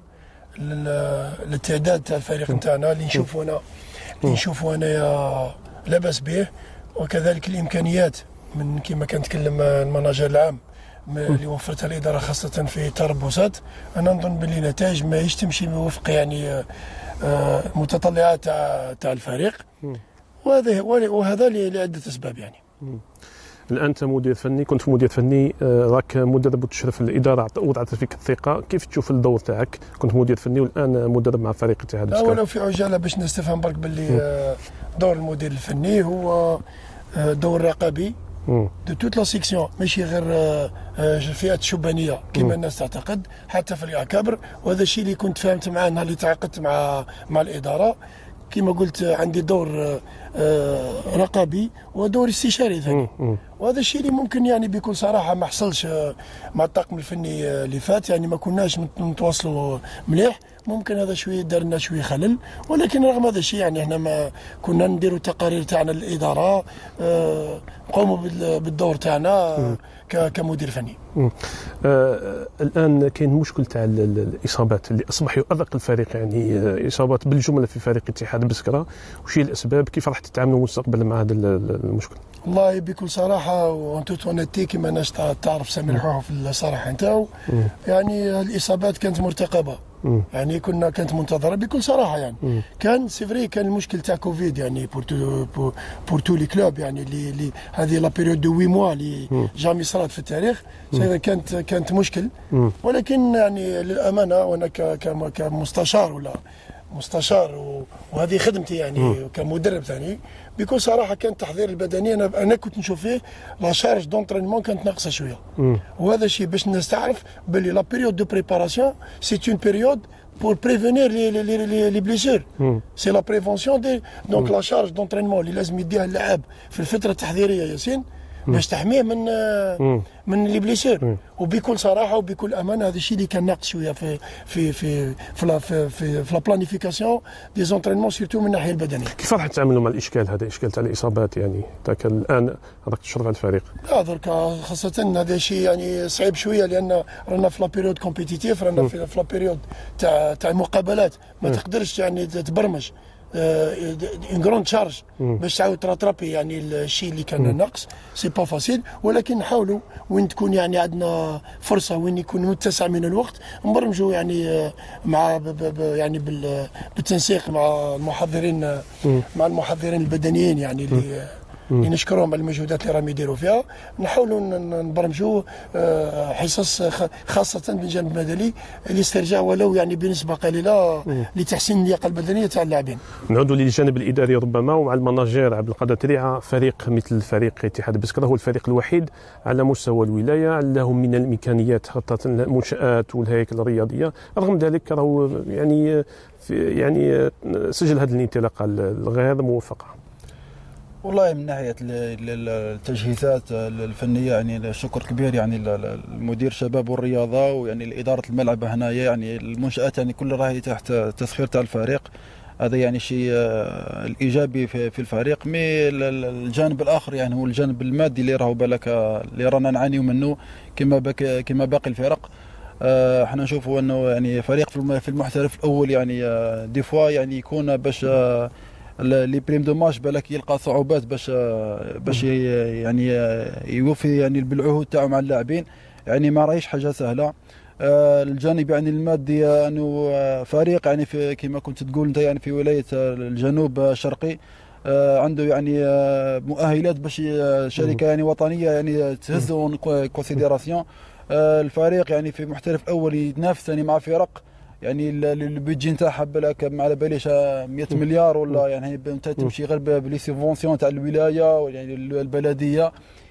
للتعداد تاع الفريق نتاعنا اللي نشوفوا انا اللي نشوفوا انايا لا باس به، وكذلك الامكانيات من كما كان تكلم المناجر العام اللي وفرتها الاداره خاصه في تربصات. انا نظن باللي نتائج ماهيش تمشي وفق يعني المتطلعات تاع تاع الفريق، وهذا وهذا لعده اسباب. يعني الان انت مدير فني، كنت مدير فني، راك مدرب وتشرف الاداره وضعت فيك الثقه. كيف تشوف الدور تاعك؟ كنت مدير فني والان مدرب مع فريق اتحاد بسكرة. ولو في عجاله باش نستفهم برك باللي دور المدير الفني هو دور رقابي دو توت لا سيكسيون، ماشي غير الفئات الشبانيه كما الناس تعتقد، حتى في الاكابر. وهذا الشيء اللي كنت فهمت معاه نهار اللي تعاقدت مع مع الاداره. كما قلت عندي دور رقابي ودور استشاري ثاني، وهذا الشيء اللي ممكن يعني بكل صراحه ما حصلش مع الطاقم الفني اللي فات. يعني ما كناش نتواصلوا مليح، ممكن هذا شويه دار لنا شويه خلل، ولكن رغم هذا الشيء يعني احنا ما كنا نديروا التقارير تاعنا للاداره، نقوموا بالدور تاعنا كمدير فني. آه الان كاين مشكل تاع الاصابات اللي اصبح يؤرق الفريق، يعني اصابات بالجمله في فريق اتحاد بسكرة. وش هي الاسباب؟ كيف راح تتعاملوا مستقبلا مع هذا المشكل؟ والله بكل صراحه وانتو ونتي كما الناس تعرف سمير حوحو في الصراحه نتاعو، يعني الاصابات كانت مرتقبه، يعني كنا كانت منتظره بكل صراحه. يعني م. كان سي فري كان المشكل تاع كوفيد يعني بور تو بور تو لي كلوب، يعني اللي هذه لا بيريود دو ثمانية موا اللي جامي صارت في التاريخ. كانت كانت مشكل، ولكن يعني للامانه وانا كمستشار ولا مستشار وهذه خدمتي يعني م. كمدرب ثاني، بكل صراحه كان التحضير البدني انا انا كنت نشوف فيه لا شارج دونترينمون كانت ناقصه شويه. م. وهذا الشيء باش الناس تعرف باللي لا بيريود دو بريباراسيون سي اون بيريود pour prévenir les les les les blessures. C'est la prévention des donc la charge d'entraînement اللي لازم يديها اللاعب في الفتره التحضيريه ياسين باش تحميه من من لي بليسير. وبكل صراحه وبكل امانه هذا الشيء اللي كان ناقص شويه في في في في لا في في, في لا بلانيفيكاسيون دي زونترينمون سيرتو من الناحيه البدنيه. كيف راح تتعاملوا مع الاشكال هذا، الاشكال تاع الاصابات؟ يعني تاك الان راك تشرف على الفريق. لا درك خاصه هذا الشيء يعني صعيب شويه لان رانا في لا بيريود كومبيتيتيف، رانا في لا بيريود تاع تاع المقابلات، ما تقدرش يعني تبرمج اون غروند شارج باش تعاود تراترابي يعني الشيء اللي كان ناقص. سي با فاسيل، ولكن نحاولوا وين تكون يعني عندنا فرصه وين يكون متسع من الوقت نبرمجوا يعني مع يعني بالتنسيق مع المحضرين مع المحضرين البدنيين يعني اللي اللي نشكرهم على المجهودات اللي راهم يديروا فيها. نحاولوا نبرمجوا حصص خاصه بالجانب المدني الاسترجاع ولو يعني بنسبه قليله لتحسين اللياقه البدنيه تاع اللاعبين. نعودوا للجانب الاداري ربما ومع المناجير عبد القادر تريعه. فريق مثل فريق اتحاد بسكرة هو الفريق الوحيد على مستوى الولايه لهم من الامكانيات خاصه المنشات والهيكل الرياضيه، رغم ذلك راهو يعني يعني سجل هذه الانطلاقه الغير موفقه. والله من ناحيه التجهيزات الفنيه يعني شكر كبير يعني المدير الشباب والرياضه ويعني اداره الملعب هنايا، يعني المنشات يعني كل راهي تحت تسخير تاع الفريق. هذا يعني شيء الايجابي في, في الفريق. مي الجانب الاخر يعني هو الجانب المادي اللي راهو بالك اللي رانا نعانيو منه كما باقي كما باقي الفرق. احنا نشوفوا انه يعني فريق في المحترف الاول يعني دي فوا يعني يكون باش لي بريم دو ماتش بالك يلقى صعوبات باش باش يعني يوفي يعني بالعهود تاعو مع اللاعبين، يعني ما راهيش حاجه سهله. الجانب يعني المادي انه فريق يعني في كما كنت تقول انت يعني في ولايه الجنوب الشرقي عنده يعني مؤهلات باش شركه يعني وطنيه يعني تهزون كونسيديراسيون. الفريق يعني في محترف الاول يتنافس يعني مع فرق يعني البيدجي نتاعها بالك ما على باليش مئة مليار ولا يعني انت تمشي غير بلي سيفونسيون تاع الولايه يعني البلديه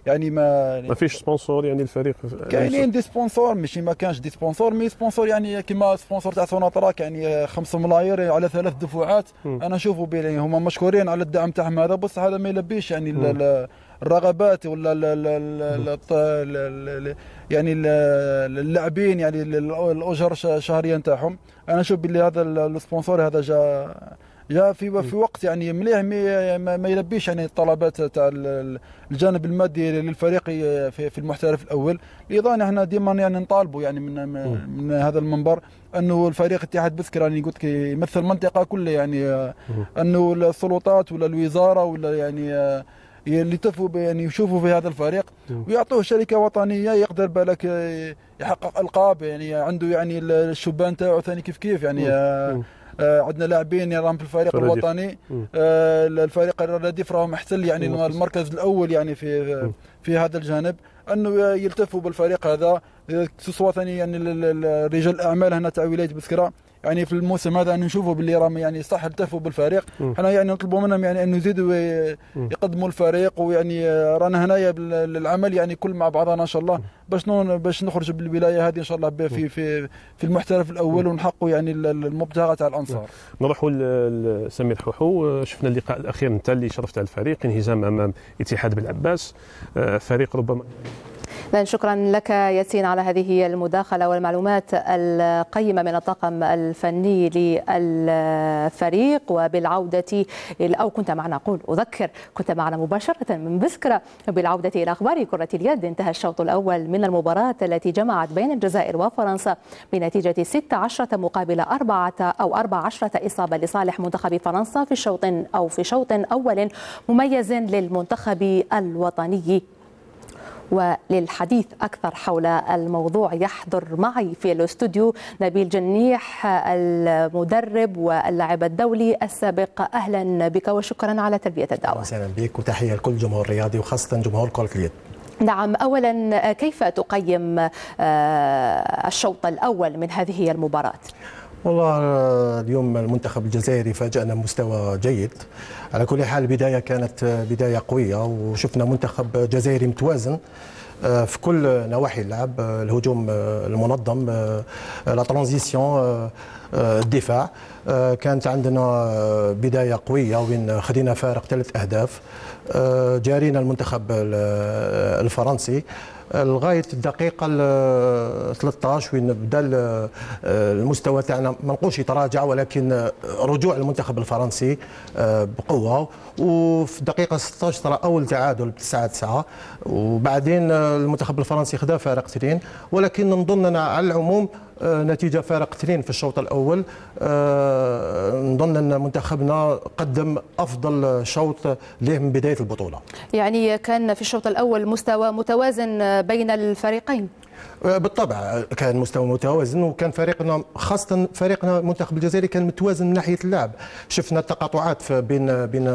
يعني ما ما فيش سبونسور يعني الفريق كاينين دي سبونسور ماشي ما كانش دي سبونسور مي سبونسور يعني كيما سبونسور تاع سوناطراك يعني خمسة ملايير على ثلاث دفعات. م. انا نشوفوا بين هما مشكورين على الدعم تاعهم هذا، بس هذا ما يلبيش يعني الرغبات ولا ال ال ال يعني اللاعبين يعني الاجر الشهريه نتاعهم. انا نشوف باللي هذا السبونسور هذا جا جاء في في وقت يعني مليح ما يلبيش يعني الطلبات تاع الجانب المادي للفريق في المحترف الاول. ايضا احنا ديما يعني نطالبوا يعني من من هذا المنبر انه الفريق اتحاد بسكرة يعني قلت يمثل المنطقه كلها، يعني انه السلطات ولا الوزاره ولا يعني اللي تفوا يعني يشوفوا في هذا الفريق ويعطوه شركه وطنيه يقدر بالك يحقق القاب، يعني عنده يعني الشبان تاعو ثاني كيف كيف يعني آه عندنا لاعبين يراهم في الفريق الوطني. آه الفريق الرديف راهم محتل يعني المركز الاول يعني في في هذا الجانب، انه يلتفوا بالفريق هذا سواء ثاني يعني رجال الاعمال هنا تاع ولايه بسكرة يعني في الموسم هذا نشوفوا باللي راهم يعني صح التفوا بالفريق. احنا يعني نطلبوا منهم يعني انه يزيدوا يقدموا الفريق، ويعني رانا هنايا للعمل يعني كل مع بعضنا ان شاء الله باش باش نخرج بالولايه هذه ان شاء الله في في في المحترف الاول ونحققوا يعني المبتغى تاع الانصار. نروحوا لسمير حوحو، شفنا اللقاء الاخير انت اللي شرفت على الفريق انهزام امام اتحاد بالعباس، فريق ربما. شكرا لك ياسين على هذه المداخلة والمعلومات القيمة من الطاقم الفني للفريق. وبالعودة أو كنت معنا أقول أذكر كنت معنا مباشرة من بسكرة. بالعودة إلى أخبار كرة اليد، انتهى الشوط الأول من المباراة التي جمعت بين الجزائر وفرنسا بنتيجة ستة عشرة مقابل أربعة أو أربعة عشرة إصابة لصالح منتخب فرنسا في شوط أو في شوط أول مميز للمنتخب الوطني. وللحديث أكثر حول الموضوع يحضر معي في الاستوديو نبيل جنيح المدرب واللاعب الدولي السابق. أهلا بك وشكرا على تلبية الدعوة. أهلا بك وتحية لكل جمهور الرياضي وخاصة جمهور كرة اليد. نعم، أولا كيف تقيم الشوط الأول من هذه المباراة؟ والله اليوم المنتخب الجزائري فاجأنا مستوى جيد. على كل حال البداية كانت بداية قوية، وشفنا منتخب جزائري متوازن في كل نواحي اللعب، الهجوم المنظم، لا ترانزيسيون، الدفاع. كانت عندنا بداية قوية وين خدينا فارق ثلاث أهداف، جارينا المنتخب الفرنسي لغايه الدقيقه ثلاثة عشر وين بدا المستوى تاعنا ما نقولش يتراجع، ولكن رجوع المنتخب الفرنسي بقوه. وفي الدقيقه ستة عشر ترى اول تعادل بتسعة تسعة، وبعدين المنتخب الفرنسي خدا فارق اثنين، ولكن نظن أنا على العموم نتيجه فارق اثنين في الشوط الاول. نظن ان منتخبنا قدم افضل شوط له من بدايه البطوله. يعني كان في الشوط الاول مستوى متوازن بين الفريقين. بالطبع كان مستوى متوازن، وكان فريقنا خاصة فريقنا المنتخب الجزائري كان متوازن من ناحية اللعب. شفنا التقاطعات بين بين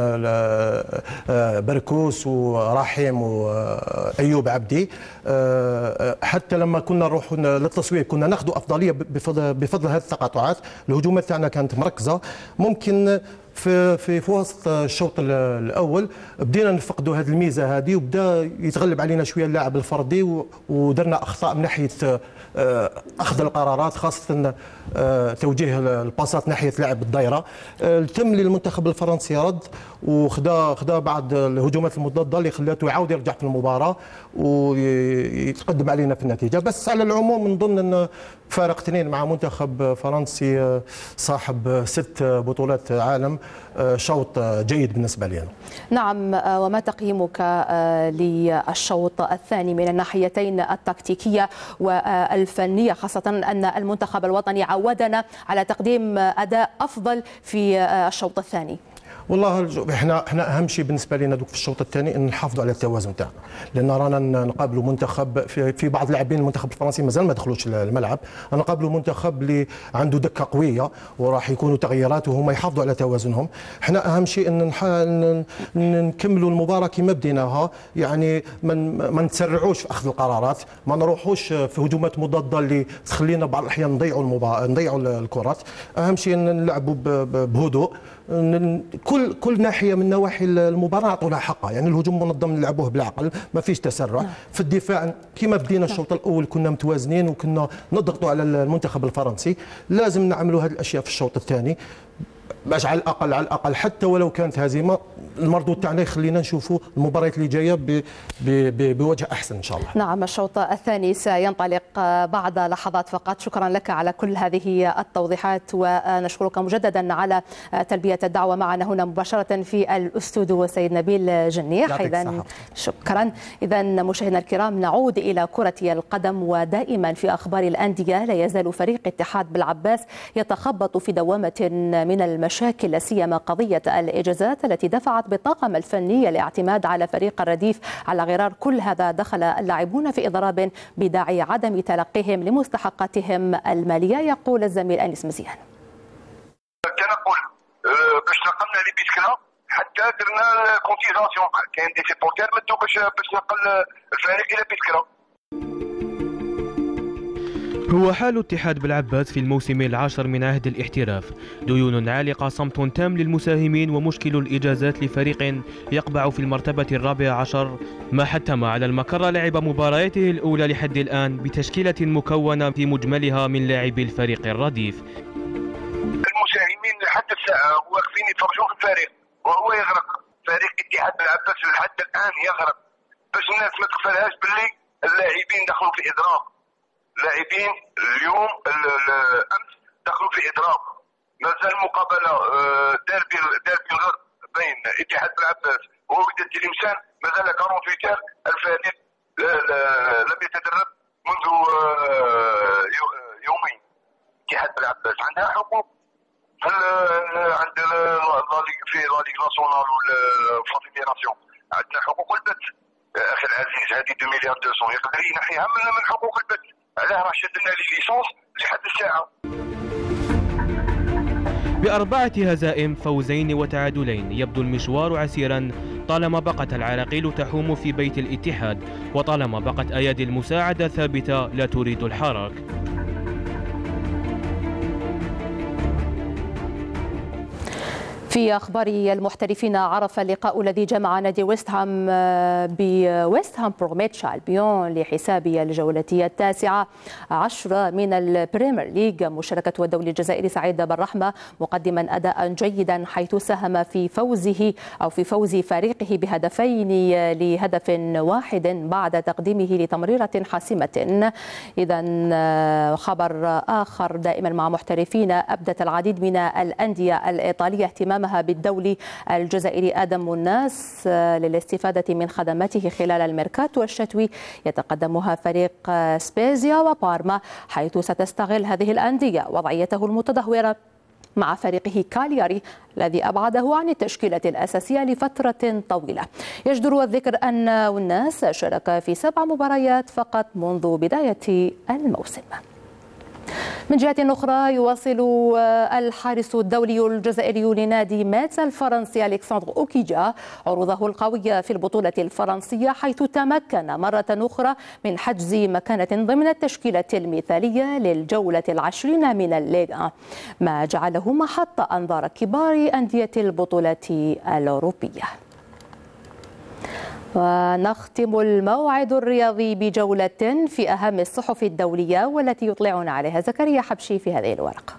بركوس ورحيم وأيوب عبدي، حتى لما كنا نروح للتصويب كنا ناخذ أفضلية بفضل بفضل هذه التقاطعات. الهجومات تاعنا كانت مركزة. ممكن في في في وسط الشوط الاول بدينا نفقدوا هذه الميزه هذه، وبدا يتغلب علينا شويه اللاعب الفردي، ودرنا اخطاء من ناحيه اخذ القرارات، خاصه توجيه الباسات ناحيه لعب الدائره. تم للمنتخب الفرنسي رد وخدا خدا بعض الهجومات المضاده اللي خلاته يعاود يرجع في المباراه ويتقدم علينا في النتيجه. بس على العموم نظن ان فارق اثنين مع منتخب فرنسي صاحب ست بطولات عالم، شوط جيد بالنسبه لنا. نعم، وما تقييمك للشوط الثاني من الناحيتين التكتيكيه والفنيه، خاصه ان المنتخب الوطني عودنا على تقديم اداء افضل في الشوط الثاني؟ والله احنا احنا اهم شيء بالنسبه لنا دوك في الشوط الثاني ان نحافظوا على التوازن تاعنا، لان رانا نقابلوا منتخب في, في بعض لاعبين المنتخب الفرنسي مازال ما دخلوش الملعب، نقابلوا منتخب اللي عنده دكه قويه وراح يكونوا تغييرات وهم يحافظوا على توازنهم. احنا اهم شيء ان نكملوا المباراه كما بديناها، يعني ما نتسرعوش في اخذ القرارات، ما نروحوش في هجومات مضاده اللي تخلينا بعض الاحيان نضيعوا المباراه نضيعوا الكرات. اهم شيء ان نلعبوا بهدوء، كل كل ناحيه من نواحي المباراه نعطوا لها حقها، يعني الهجوم منظم نلعبوه بالعقل، ما فيش تسرع. نعم. في الدفاع كما بدينا الشوط الاول كنا متوازنين وكنا نضغطوا على المنتخب الفرنسي، لازم نعملوا هذه الاشياء في الشوط الثاني باش على الاقل على الاقل حتى ولو كانت هزيمه المردود تاعنا يخلينا نشوفوا المباريات اللي جايه بوجه احسن ان شاء الله. نعم، الشوط الثاني سينطلق بعد لحظات فقط. شكرا لك على كل هذه التوضيحات، ونشكرك مجددا على تلبيه الدعوه معنا هنا مباشره في الاستوديو سيد نبيل جنيح. اذا شكرا. اذا مشاهدينا الكرام، نعود الى كره القدم، ودائما في اخبار الانديه لا يزال فريق اتحاد بالعباس يتخبط في دوامه من المشاكل، لا سيما قضيه الاجازات التي دفعت بالطاقم الفني الاعتماد على فريق الرديف على غرار. كل هذا دخل اللاعبون في اضراب بداعي عدم تلقيهم لمستحقاتهم الماليه. يقول الزميل انيس مزيان. كنقول باش نقلنا لي بيسكلا حتى درنا كونتيزاسيون، كاين دي سيبورتير مدو باش باش نقل الفريق الى بيسكلا. هو حال اتحاد بالعباس في الموسم العاشر من عهد الاحتراف، ديون عالقة، صمت تام للمساهمين، ومشكل الإجازات لفريق يقبع في المرتبة الرابعة عشر، ما حتم على المكر لعب مبارياته الأولى لحد الآن بتشكيلة مكونة في مجملها من لاعبي الفريق الرديف. المساهمين لحد الساعة واقفين يتفرجون في الفريق وهو يغرق، فريق اتحاد بالعباس لحد الآن يغرق، باش الناس ما تغفلهاش باللي اللاعبين دخلوا في إضراب. لاعبين اليوم امس دخلوا في اضراب، مازال مقابله ديربي ديربي الغرب بين اتحاد بالعباس ووداد تلمسان، مازال أربعة وأربعين الفريق لم يتدرب منذ يومين. اتحاد بالعباس عندها حقوق، هل عند في لا ليغ ناسيونال ولا فيدراسيون عندنا حقوق البث. اخي العزيز هذه اثنين مليار ومئتين يقدر ينحيها من حقوق البث، علاه راه شدنا لي ليسونس لحد الساعه. بأربعة هزائم، فوزين وتعادلين، يبدو المشوار عسيرا طالما بقت العراقيل تحوم في بيت الاتحاد، وطالما بقت أيادي المساعدة ثابتة لا تريد الحراك. في أخبار المحترفين، عرف اللقاء الذي جمع نادي ويست هام بويست هام بروميتش البيون لحساب الجولة التاسعة عشر من البريمير ليج مشاركة الدولي الجزائري سعيد بالرحمة مقدما أداء جيدا، حيث ساهم في فوزه أو في فوز فريقه بهدفين لهدف واحد بعد تقديمه لتمريرة حاسمة. إذا خبر آخر دائما مع محترفين، أبدت العديد من الأندية الإيطالية اهتمامها بالدولي الجزائري آدم الناس للاستفادة من خدماته خلال الميركاتو الشتوي، يتقدمها فريق سبيزيا وبارما، حيث ستستغل هذه الأندية وضعيته المتدهورة مع فريقه كالياري الذي أبعده عن التشكيلة الأساسية لفترة طويلة. يجدر الذكر أن الناس شارك في سبع مباريات فقط منذ بداية الموسم. من جهة أخرى، يواصل الحارس الدولي الجزائري لنادي ميتس الفرنسي ألكسندر أوكيجا عروضه القوية في البطولة الفرنسية، حيث تمكن مرة أخرى من حجز مكانة ضمن التشكيلة المثالية للجولة العشرين من الليغا، ما جعله محط أنظار كبار أندية البطولة الأوروبية. ونختم الموعد الرياضي بجولة في أهم الصحف الدولية والتي يطلعنا عليها زكريا حبشي في هذه الورقة.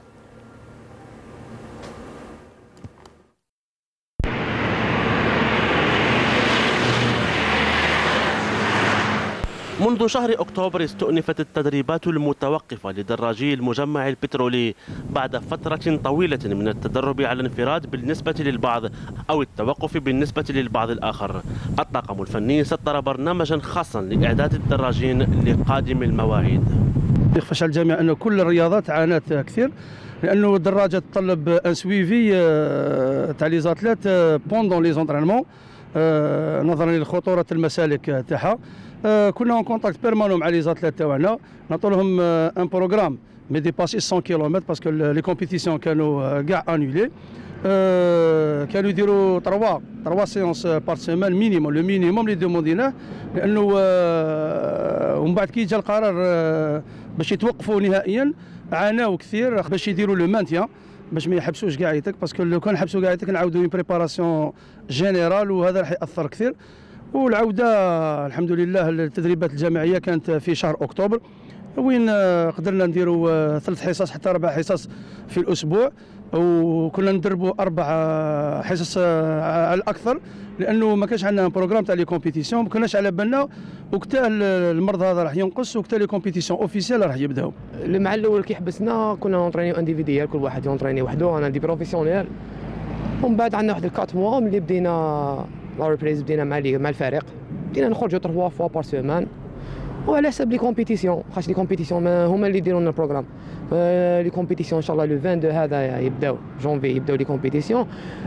منذ شهر أكتوبر استؤنفت التدريبات المتوقفة لدراجي المجمع البترولي بعد فترة طويلة من التدرب على انفراد بالنسبة للبعض أو التوقف بالنسبة للبعض الآخر. الطاقم الفني سطر برنامجا خاصا لإعداد الدراجين لقادم المواعيد. يخفش على الجميع أن كل الرياضات عانت كثير، لأنه الدراجة تطلب ان سويفي تاع لي زاتليت بوندون لي زونطرينمون نظرا لخطورة المسالك تاعها. كنا اون كونتاكت بيرمانون مع لي زاتليت تاعنا، نعطوا لهم ان بروغرام مي ديباسي مية كيلومتر باسكو لي كومبيتيسيون كانوا كاع انولي. كانوا يديروا تروا تروا سيونس بار سيمان مينيموم، لو مينيموم اللي دومونديناه، لانه ومن بعد كي جا القرار باش يتوقفوا نهائيا عاناو كثير باش يديروا لو مانتيان. باش ما يحبسوش قاعدتك، باسكو لو كان حبسوا قاعدتك نعاودوا بريباراسيون جينيرال وهذا راح ياثر كثير. والعوده الحمد لله التدريبات الجماعيه كانت في شهر اكتوبر، وين قدرنا نديروا ثلاث حصص حتى اربع حصص في الاسبوع، وكنا ندربوا اربع حصص على الاكثر، لانه ما كانش عندنا بروغرام تاع لي كومبيتيسيون، ما كناش على بالنا وقتها المرض هذا راح ينقص وقتها لي كومبيتيسيون اوفيسيال راح يبداو. مع الاول كي حبسنا كنا نونطرينيو انديفيديال، كل واحد يونطريني وحده، انا دي بروفيسيونيل. ومن بعد عندنا واحد الكات موا ملي بدينا لا ريبريز، بدينا مع مع الفريق، بدينا نخرجوا ثلاث فوا بار سيمان، وعلى حساب لي كومبيتيسيون، خاطر لي كومبيتيسيون هما اللي يديروا لنا البروغرام. لي كومبيتيسيون ان شاء الله لو اثنين وعشرين هذا يبداو جونفي، يبداو لي كومبيتيسيون،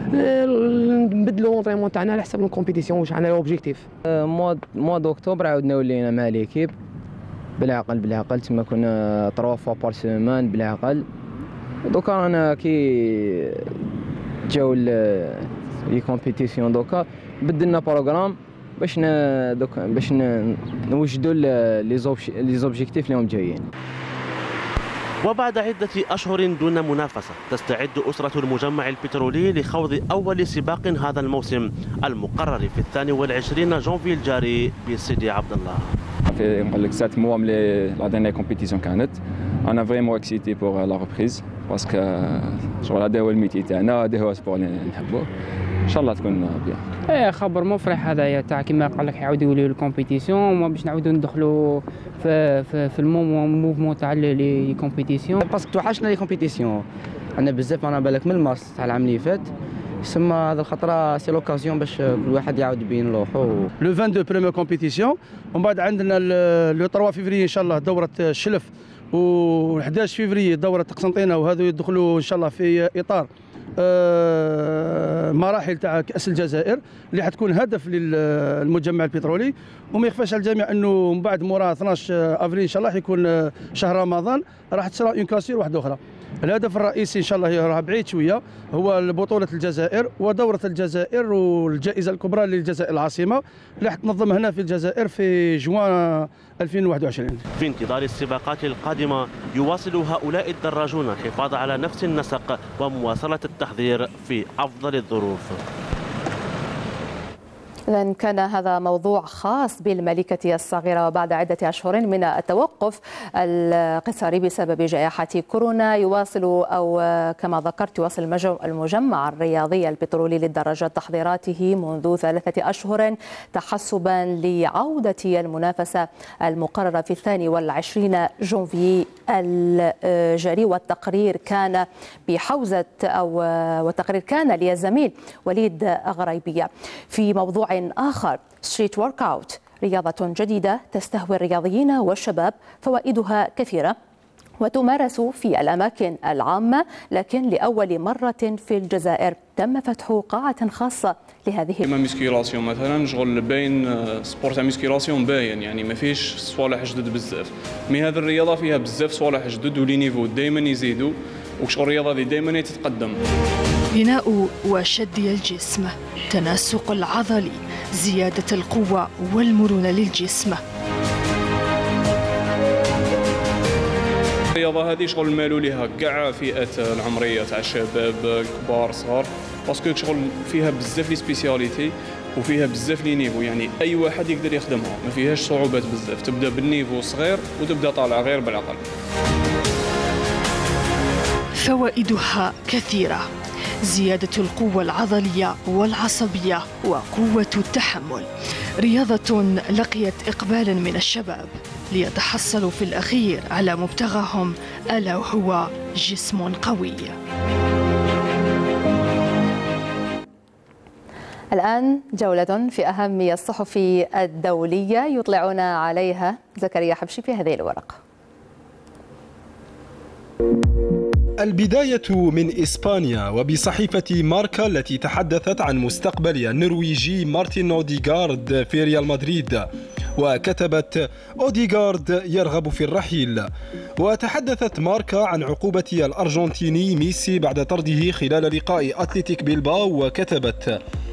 نبدلوا لونطريمون تاعنا على حساب الكومبيتيسيون واش عندنا لوبجيكتيف. موا موا دوكتوبر عاودنا ولينا مع ليكيب بالعقل بالعقل، تما كنا ثلاث فوا بار سيمان بالعقل. دوكا رانا كي جاو لي كومبيتيسيون دوكا بدلنا بروغرام باش دوكا باش نوجدوا لي زوبجيكتيف اللي هم جايين. وبعد عدة أشهر دون منافسة تستعد أسرة المجمع البترولي لخوض أول سباق هذا الموسم المقرر في الثاني والعشرين جونفي الجاري بسيدي عبد الله. في نقول لك سات موا ملي لا ديرنيير كومبيتيسيون كانت انا فريمون اكسيتي بور لا ريبريز، باسكو شغل هذا هو الميتي تاعنا، هذا هو سبور اللي نحبوه، ان شاء الله تكون بيان. ايه خبر مفرح هذايا تاع كيما قال لك يعاودوا يوليو الكومبيتيسيون، باش نعاودوا ندخلوا في في, في الموفمون تاع لي كومبيتيسيون، باسكو توحشنا لي كومبيتيسيون، عندنا بزاف انا بالك من المارس تاع العام اللي فات، ثم هذا الخطره سي لوكازيون باش كل واحد يعاود يبين روحو. لو اثنين وعشرين بريمير كومبيتيسيون، ومن بعد عندنا لو ثلاثة فيفري ان شاء الله دوره الشلف، و أحد عشر فيفري دوره قسنطينه، وهذو يدخلوا ان شاء الله في اطار مراحل تاع كأس الجزائر اللي حتكون هدف للمجمع البترولي. وما يخفاش على الجميع انه من بعد مورا اثناش افريل ان شاء الله حيكون شهر رمضان راح تصرى اون كاسير واحده اخرى. الهدف الرئيسي ان شاء الله راه بعيد شويه، هو بطوله الجزائر ودوره الجزائر والجائزه الكبرى للجزائر العاصمه اللي حتنظم هنا في الجزائر في جوان ألفين وواحد وعشرين. في انتظار السباقات القادمه يواصل هؤلاء الدراجون الحفاظ على نفس النسق ومواصله التحضير في افضل الظروف. إذن كان هذا موضوع خاص بالملكة الصغيرة، وبعد عدة أشهر من التوقف القصري بسبب جائحة كورونا يواصل أو كما ذكرت يواصل المجمع الرياضي البترولي للدراجات تحضيراته منذ ثلاثة أشهر تحسبا لعودة المنافسة المقررة في الثاني والعشرين جونفي الجاري. والتقرير كان بحوزة أو والتقرير كان للزميل وليد غريبية. في موضوع آخر، ستريت ورك أوت رياضة جديدة تستهوي الرياضيين والشباب، فوائدها كثيرة وتمارس في الأماكن العامة، لكن لأول مرة في الجزائر تم فتح قاعة خاصة لهذه. كما ميسكيلاسيون مثلا شغل باين سبور تاع ميسكيلاسيون باين، يعني ما فيش صوالح جدد بزاف، مي هذه الرياضة فيها بزاف صوالح جدد ولي نيفو دائما يزيدوا، وشغل الرياضة دي دائما تتقدم. بناء وشد الجسم، تناسق العضلي، زيادة القوة والمرونة للجسم. الرياضة هذه شغل مالوا لها كاع فئات العمرية تاع الشباب كبار صغار، باسكو شغل فيها بزاف لي سبيسياليتي وفيها بزاف لي نيفو، يعني اي واحد يقدر يخدمها، ما فيهاش صعوبات بزاف، تبدا بالنيفو صغير وتبدا طالع غير بالعقل. فوائدها كثيرة، زيادة القوة العضلية والعصبية وقوة التحمل. رياضة لقيت إقبالا من الشباب ليتحصلوا في الأخير على مبتغاهم، ألا وهو جسم قوي. الآن جولة في أهم الصحف الدولية يطلعنا عليها زكريا حبشي في هذه الورقة. البداية من إسبانيا وبصحيفة ماركا التي تحدثت عن مستقبل النرويجي مارتين أوديغارد في ريال مدريد، وكتبت أوديغارد يرغب في الرحيل. وتحدثت ماركا عن عقوبة الأرجنتيني ميسي بعد طرده خلال لقاء أتلتيك بيلباو، وكتبت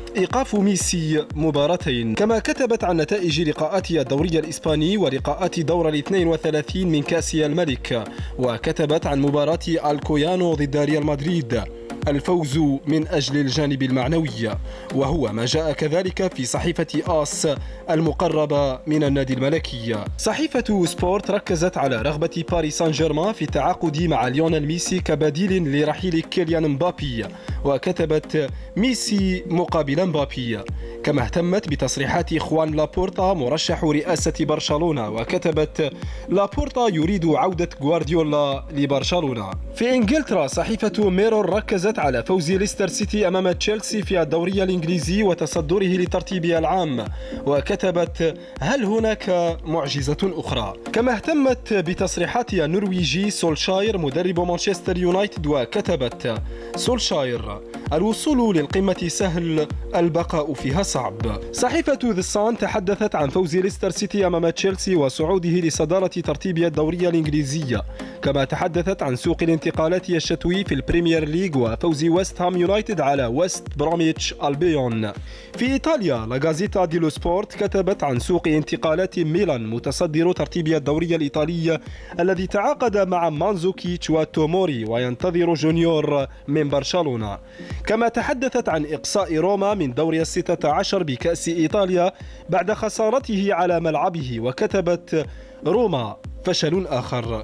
إيقاف ميسي مباراتين. كما كتبت عن نتائج لقاءاتي الدوري الإسباني ولقاءات دور الاثنين وثلاثين من كأس الملك، وكتبت عن مباراة الكويانو ضد ريال مدريد الفوز من أجل الجانب المعنوي، وهو ما جاء كذلك في صحيفة آس المقربة من النادي الملكي. صحيفة سبورت ركزت على رغبة باريس سان جيرمان في التعاقد مع ليونيل ميسي كبديل لرحيل كيليان مبابي، وكتبت ميسي مقابل مبابي. كما اهتمت بتصريحات خوان لابورتا مرشح رئاسة برشلونة، وكتبت لابورتا يريد عودة غوارديولا لبرشلونة. في إنجلترا صحيفة ميرور ركزت على فوز ليستر سيتي أمام تشيلسي في الدوري الإنجليزي وتصدره لترتيبه العام، وكتبت هل هناك معجزة أخرى؟ كما اهتمت بتصريحات النرويجي سولشاير مدرب مانشستر يونايتد، وكتبت سولشاير الوصول للقمة سهل، البقاء فيها صعب. صحيفة ذا سان تحدثت عن فوز ليستر سيتي أمام تشيلسي وصعوده لصدارة ترتيب الدوري الإنجليزي. كما تحدثت عن سوق الانتقالات الشتوي في البريمير ليج وفوز ويست هام يونايتد على ويست بروميتش ألبيون. في إيطاليا لا غازيتا ديلو سبورت كتبت عن سوق انتقالات ميلان متصدر ترتيب الدوري الإيطالي الذي تعاقد مع مانزوكيتش وتوموري وينتظر جونيور من برشلونة. كما تحدثت عن إقصاء روما من دور الستة عشر بكأس إيطاليا بعد خسارته على ملعبه، وكتبت روما فشل آخر.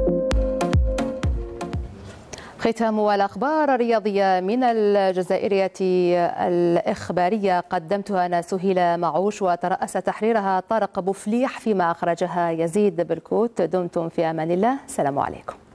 ختام الأخبار الرياضية من الجزائرية الإخبارية قدمتها أنا سهيلة معوش، وترأس تحريرها طارق بوفليح، فيما أخرجها يزيد بالكوت. دمتم في أمان الله، السلام عليكم.